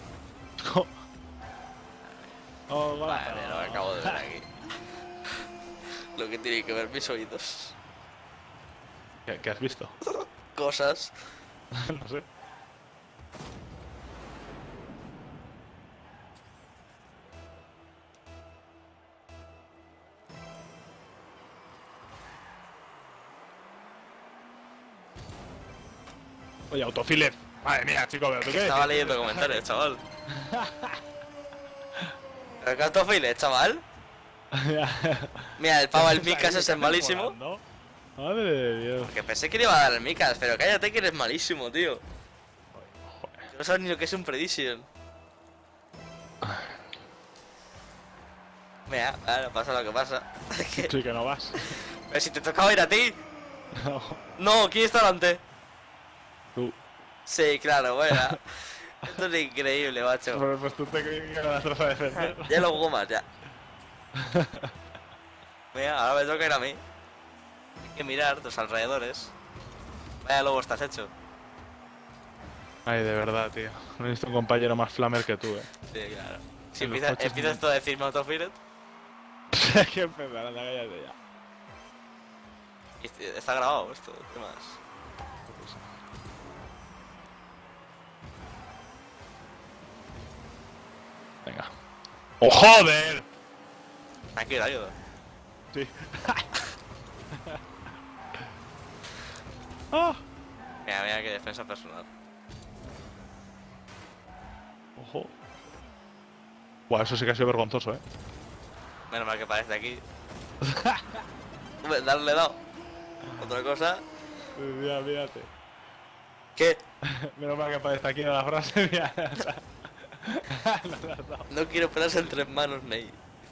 Oh, Madre mía, lo que acabo de ver aquí. Lo que tiene que ver mis oídos. ¿Qué has visto? Cosas. No sé. Oye, autofilet. Madre mía, chico, pero tú qué Estaba decís? leyendo comentarios, chaval. ¿Pero qué autofilet, chaval? Mira, el pavo, el Mikas ese es malísimo. Volando. Madre de Dios. Que pensé que le iba a dar el Mikas, pero cállate que eres malísimo, tío. No sabes ni lo que es un Prediction. Mira, claro, pasa lo que pasa. Sí, que no vas. Pero si te tocaba ir a ti. No, No, ¿quién está delante? tú. Sí, claro, bueno. Esto es increíble, macho. Pues tú te crees que la vas a defender. Ya lo juego más, ya. Mira, ahora me toca ir a mí. Hay que mirar tus alrededores. Vaya lobo estás hecho. Ay, de verdad, tío. No he visto un compañero más flamer que tú, Sí, claro. Si En los empiezas, coches empiezas no. tú a decirme autofiret, Hay que empezar, anda, cállate ya. está grabado esto, ¿qué más? Venga. ¡Oh, joder! Tranquilo, ayuda. Sí. ¡Ah! Mira, mira qué defensa personal. ¡Ojo! Buah, eso sí que ha sido vergonzoso, ¿eh? Menos mal que parece aquí. Hombre, darle dado. Otra cosa. Mira, mírate. ¿Qué? Menos mal que aparece aquí en la frase, mira. No le has dado. No quiero pelarse en 3 manos, Ney.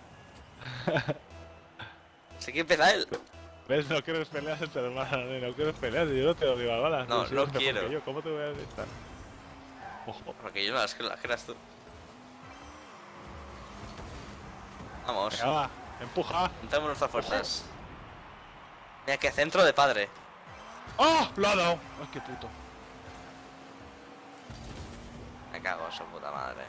Así que empieza él. ¿Ves? No quieres pelear entre hermanos, no quieres pelear, yo no te lo digo a balas. No, tú sí no eres mejor quiero. que yo, ¿cómo te voy a estar? Ojo. Porque yo no las creas tú. Vamos. Venga, va, empuja. Juntamos nuestras fuerzas. Mira qué centro de padre. ¡Oh! Lo ha dado. Ay, qué puto. Me cago en su puta madre.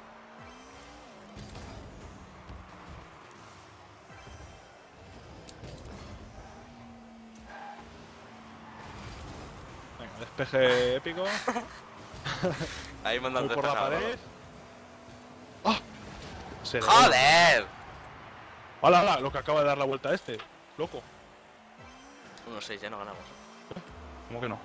Venga, despeje épico. Ahí Voy mandando por la despejado. pared. ¡Ah! Se le- ¡Joder! ¡Hala, hala! Lo que acaba de dar la vuelta a este. Loco. 1-6, ya no ganamos. ¿Cómo que no?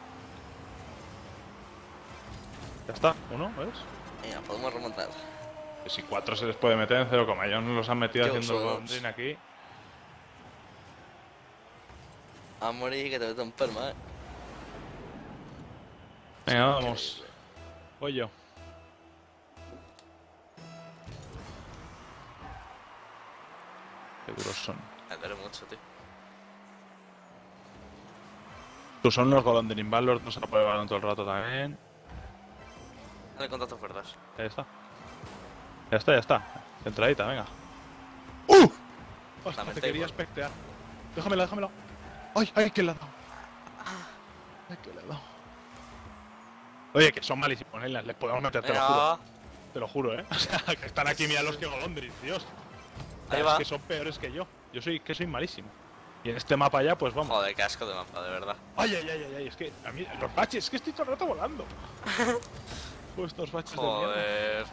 Ya está, uno, ¿ves? Venga, podemos remontar. Que si 4 se les puede meter en 0, ellos nos los han metido Qué haciendo el osos. golondrín aquí. A morir que te meto un perma, Venga, vamos. Voy yo. Qué duros son. Me duele mucho, tío. Tú son los golondrín Valor, no se lo puede llevar todo el rato también. Dale contacto fuerzas. Ya está. Ya está, ya está. Centradita, venga. Hostia, Dame te el quería table. espectear. Déjamela, déjamela. ¡Ay, ay, que le ha dado! ¡Ay, que le ha dado! Oye, que son malísimos, Neyland. Les podemos meter, te lo juro. Venga, Te lo juro, ¿eh? O sea, que están aquí, mira los que golondris, Dios. O sea, ahí es va. que son peores que yo. Yo soy malísimo. Y en este mapa ya, pues vamos. Joder, qué asco de mapa, de verdad. Ay, ay, ay, ay, ay, es que a mí, los baches, es que estoy todo el rato volando. Pues estos baches de mierda. Joder.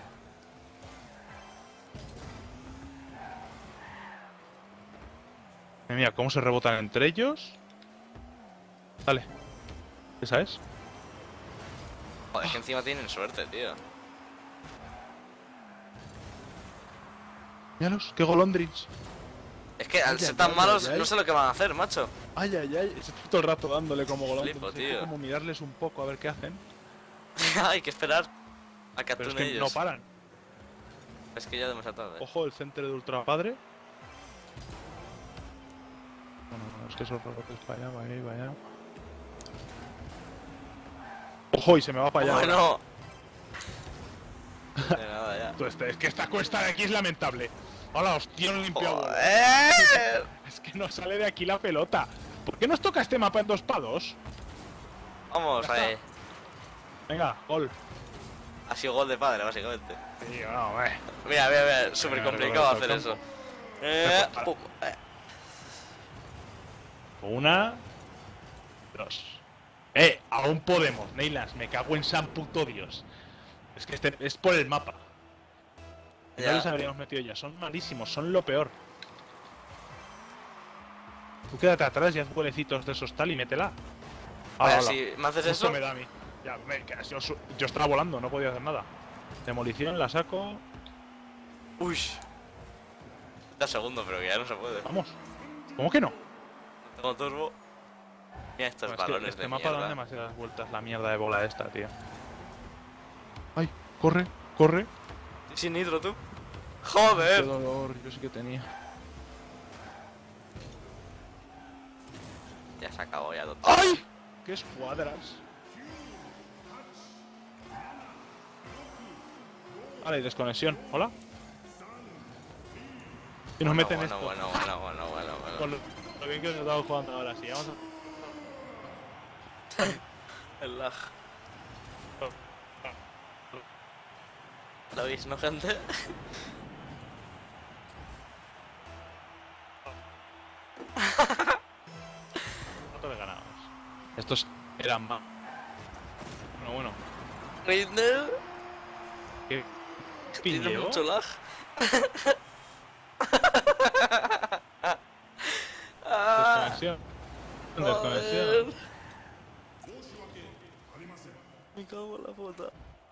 Mira, cómo se rebotan entre ellos. Dale. ¿Esa es? Joder, que encima tienen suerte, tío. Míralos, qué golondrins. Es que al Ay, ser ay, tan ay, malos ay, ay. no sé lo que van a hacer, macho. Ay, ay, ay, estoy todo el rato dándole como golondrins. Flipo, Hay que tío. como mirarles un poco a ver qué hacen. Hay que esperar a que Pero es actúen que no ellos. paran. Es que ya demasiado tarde. Ojo, el center de Ultra Padre. No, es que esos robots para allá, para allá, para allá. Ojo, y se me va para allá. ahora. Bueno. De nada, ya. Tú, es que esta cuesta de aquí es lamentable. Hola, hostia, no he limpiado. ¡Joder! Es que no sale de aquí la pelota. ¿Por qué nos toca este mapa en 2-2? Vamos, Ya está. ahí. Venga, gol. Ha sido gol de padre, básicamente. Sí, no, Mira, mira, mira. Súper Venga, complicado recorrer hacer todo el eso. Para. Pum. Una. Dos. Aún podemos, Neylands. Me cago en San puto Dios. Es que este es por el mapa. No Ya. les habríamos metido ya. Son malísimos, son lo peor. Tú quédate atrás y haz huelecitos de esos tal y métela. A ver, Hola. si me haces Justo eso. me da a mí. Ya, yo estaba volando, no podía hacer nada. Demolición, la saco. Uy. Da segundo, pero que ya no se puede. Vamos. ¿Cómo que no? Tengo turbo. Mira estos No, es que balones este de mapa da mierda. demasiadas vueltas la mierda de bola esta, tío. Ay, corre, corre. Sin nitro, tú. Qué ¡Joder! dolor, yo sí que tenía. Ya se acabó, ya doctor. ¡Ay! ¡Qué escuadras! Vale, desconexión. ¿Hola? Y nos meten bueno, esto. bueno. Con lo bien que nos estamos jugando ahora, sí. Vamos El lag. ¿Lo veis, no, gente? ¿Cuánto le ganamos? Estos eran más. Bueno. Rinder, ¿Qué tiene pilleo? mucho lag. Desconexión. Desconexión. Me cago en la puta.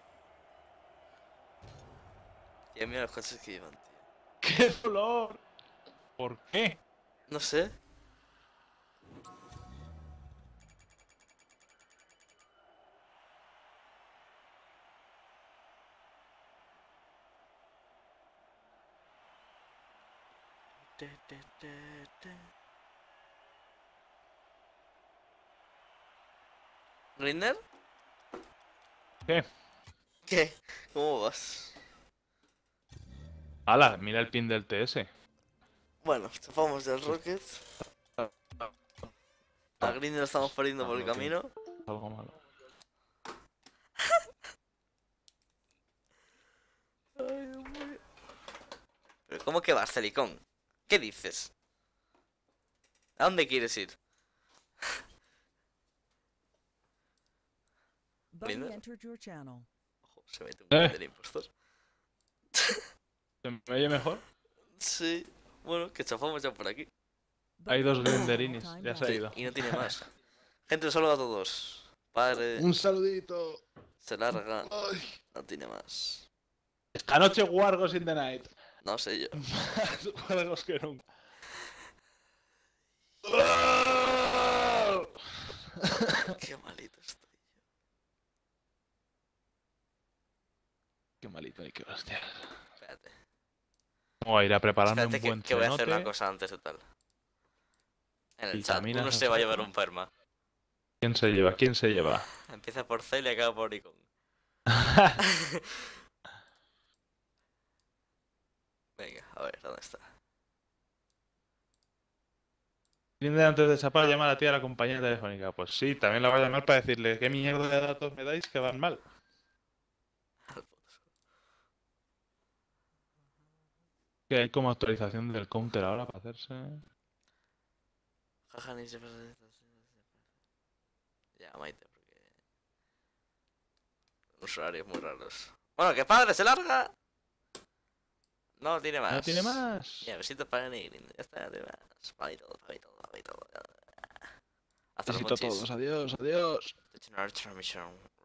Tío, mira los coches que llevan, tío. ¡Qué dolor! ¿Por qué? No sé. ¿Rinder? ¿Qué? ¿Qué? ¿Cómo vas? ¡Hala! Mira el pin del TS. Bueno, chapamos del Rocket. A Grinder lo estamos perdiendo por el camino. Algo malo. Ay, Dios mío. ¿Pero cómo que vas, Celicón? ¿Qué dices? ¿A dónde quieres ir? Buddy Linda. entered your channel. Ojo, se mete un Eh. del impostor. ¿Se me oye mejor? Sí. Bueno, que chafamos ya por aquí. Hay dos Buddy Grinderinis, timed ya out. se ha ido. Y no tiene más. Gente, un saludo a todos. Padre, Un saludito. se larga. Ay. No tiene más. Esta noche Wargos in the night. No sé yo. Más Wargos que nunca. Qué malito estoy. Qué malito ni qué hostia. Espérate. Voy a ir a prepararme Espérate un buen que voy a hacer cenote. una cosa antes de tal. En el chat, Vitaminas uno al se va a saco. llevar un perma. ¿Quién se lleva? ¿Quién se lleva? Empieza por C y acaba por Icon. Venga, a ver, ¿dónde está? Grinder antes de chapar llama a la tía a la compañía telefónica. Pues sí, también la voy a llamar para decirle qué mierda de datos me dais que van mal. Que hay como actualización del counter ahora para hacerse. Jaja, ni se pasa. Ya, Maite, porque. Unos horarios muy raros. Bueno, que padre, se larga. No tiene más. ¿No tiene más? Ya, besitos para Negrin. Ya está, no tiene más. Para mí todo, para mí todo, para mí todo. Hasta los Besito a mochis. todos, adiós, adiós. Continuar transmisión.